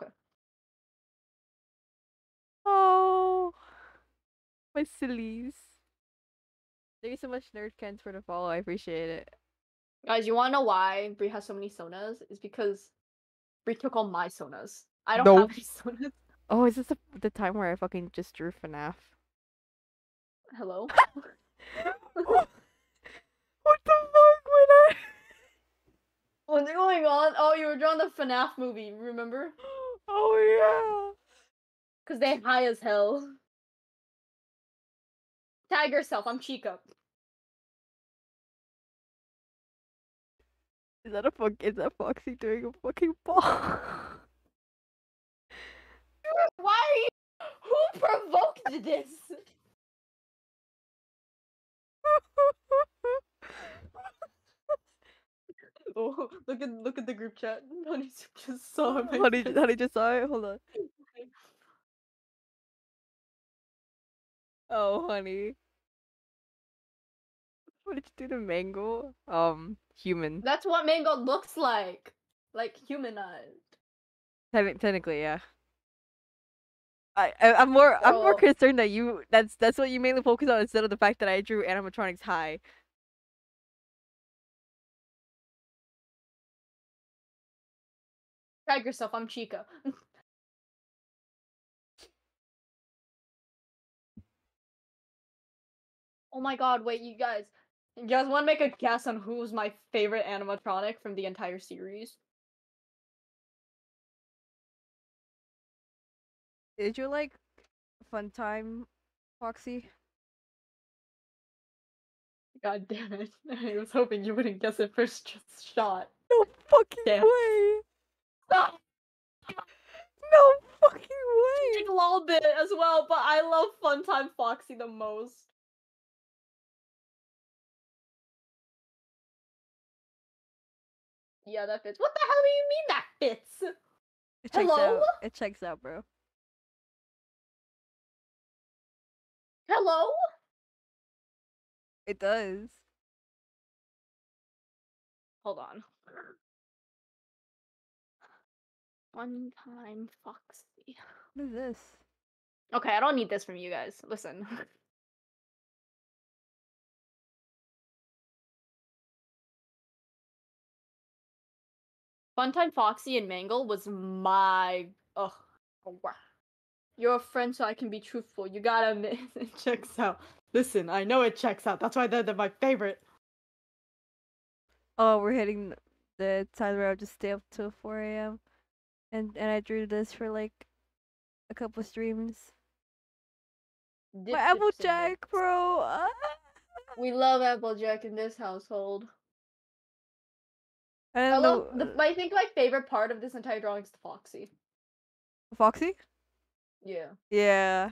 Oh, my sillies. Thank you so much, Nerdkens, for the follow. I appreciate it. Guys, you wanna know why Brie has so many Sonas? It's because Brie took all my Sonas. I don't No. have any Sonas. Oh, is this the, the time where I fucking just drew FNAF? Hello? What the fuck, wait, I... What's going on? Oh, you were drawing the FNAF movie, remember? Oh, Cause they high as hell. Tag yourself, I'm Chica. yeah. Is that a fuck? Is that Foxy doing a fucking ball? Why are you... Who provoked this? Oh, look at look at the group chat. Honey just saw my honey, face. honey just saw it. Hold on. Oh, honey. What did you do to Mango? Um, human. That's what Mango looks like. Like humanized. Techni- technically, yeah. I, I I'm more I'm more Oh. concerned that you that's that's what you mainly focus on instead of the fact that I drew animatronics high. Tag yourself, I'm Chica. Oh my god, wait, you guys. You guys want to make a guess on who's my favorite animatronic from the entire series? Did you like Fun Time, Foxy? God damn it. I was hoping you wouldn't guess it first just shot. No fucking Damn. way! Stop! No fucking way! A little bit as well, but I love Funtime Foxy the most. Yeah, that fits. What the hell do you mean that fits? It checks Hello? out. It checks out, bro. Hello? It does. Hold on. Funtime Foxy. What is this? Okay, I don't need this from you guys. Listen. Funtime Foxy and Mangle was my ugh. Oh, wow. You're a friend, so I can be truthful. You gotta admit it checks out. Listen, I know it checks out. That's why they're, they're my favorite. Oh, we're hitting the time where I'll just stay up till four a m and and I drew this for like a couple streams. Dip My dips and Applejack, dips. bro. Ah. We love Applejack in this household. I I don't love know. the. I think my favorite part of this entire drawing is the Foxy. Foxy? Yeah. Yeah.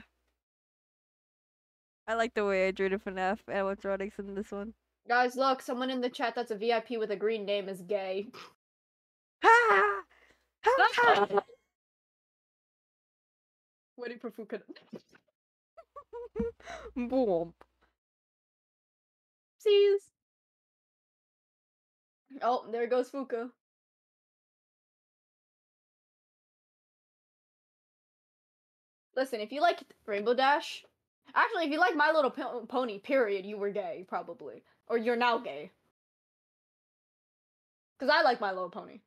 I like the way I drew the FNAF animatronics in this one. Guys, look, someone in the chat that's a V I P with a green name is gay. Ha! Ha! Waiting for Fuka. Boom. Sees. Oh, there goes Fuka. Listen, if you like Rainbow Dash, actually, if you like My Little po- Pony, period, you were gay, probably. Or you're now gay. Because I like My Little Pony.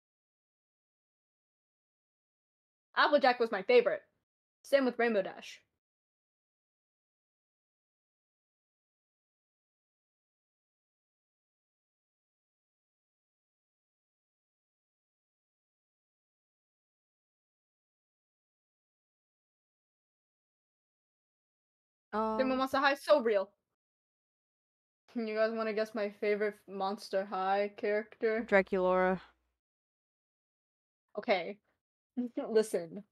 Applejack was my favorite. Same with Rainbow Dash. Cinema Um, Monster High, so real. You guys want to guess my favorite Monster High character? Draculaura. Okay, listen.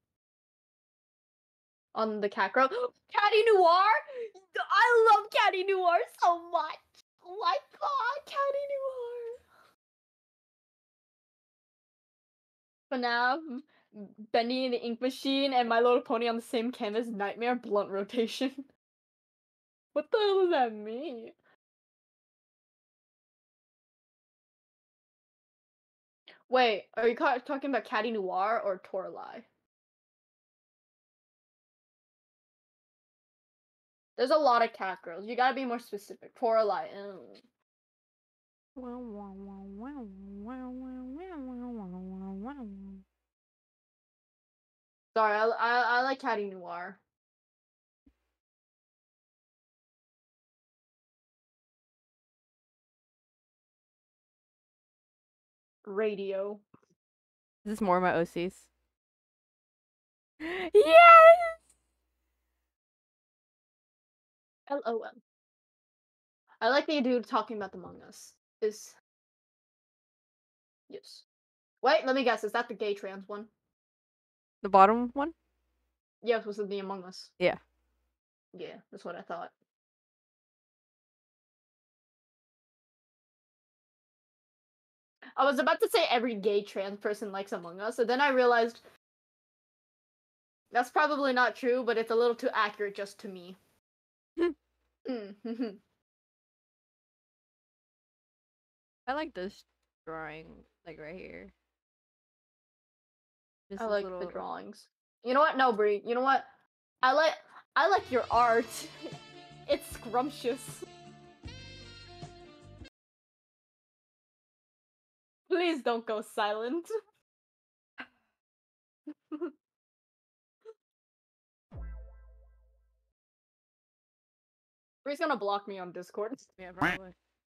On the cat girl, Catty Noir. I love Catty Noir so much. Oh my god, Catty Noir. FNAF, Bendy and the Ink Machine, and My Little Pony on the same canvas. Nightmare blunt rotation. What the hell does that mean? Wait, are you ca- talking about Catty Noir or Toralei? There's a lot of cat girls. You gotta be more specific. Toralei. mm. Sorry, I, I, I like Catty Noir. Radio. This is more of my O Cs. Yes! L O L. I like the dude talking about the Among Us. Is yes. Wait, let me guess. Is that the gay trans one? The bottom one? Yes, was it the Among Us? Yeah. Yeah, that's what I thought. I was about to say every gay trans person likes Among Us, and then I realized that's probably not true, but it's a little too accurate just to me. Mm. I like this drawing, like right here. Just I this like little... the drawings. You know what? No, Brie. You know what? I like I like your art. It's scrumptious. Please don't go silent. Brie's gonna block me on Discord. Yeah, probably.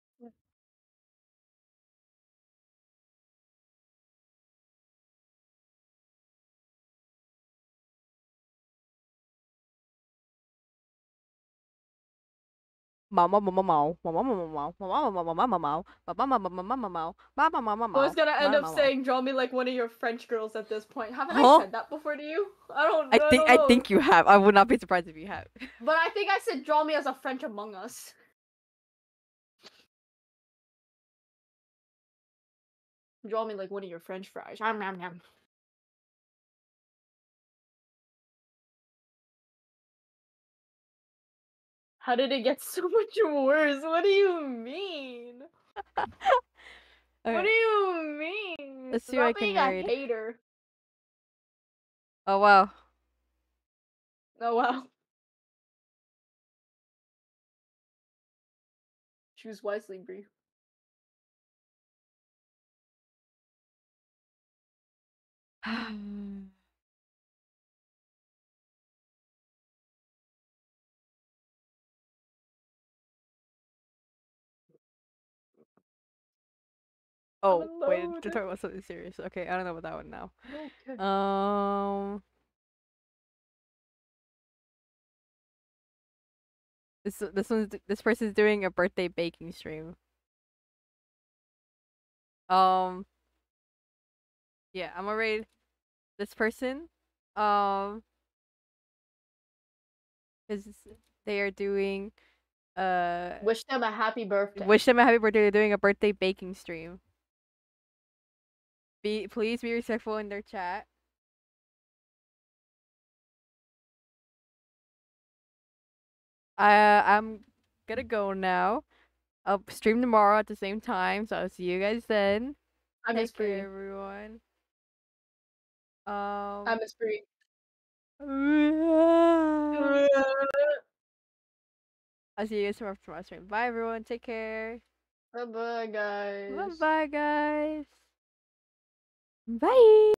Mama mama mau, mama mama mau, mama mama mama mau, mama mama mama mau, mama mama mau. I was gonna end up mama mau. saying draw me like one of your French girls at this point. Haven't Huh? I said that before to you? I don't I I think don't I know. think you have. I would not be surprised if you have. But I think I said draw me as a French Among Us. Draw me like one of your French fries. Nom, nom, nom. How did it get so much worse? What do you mean? Okay. What do you mean? Let's see Stop what I can being a read. hater. Oh wow. Oh wow. Choose wisely, Brie. Oh I'm wait, alone. to talk about something serious. Okay, I don't know about that one now. Okay. Um, this this one's this person's doing a birthday baking stream. Um, yeah, I'm gonna rate this person. Um, because they are doing uh Wish them a happy birthday. wish them a happy birthday. They're doing a birthday baking stream. Be please be respectful in their chat. Uh, I'm gonna go now. I'll stream tomorrow at the same time, so I'll see you guys then. I miss Take Brie. care, everyone. Um. I miss Brie. I'll see you guys tomorrow for my stream. Bye, everyone. Take care. Bye bye, guys. Bye, bye, guys. Bye.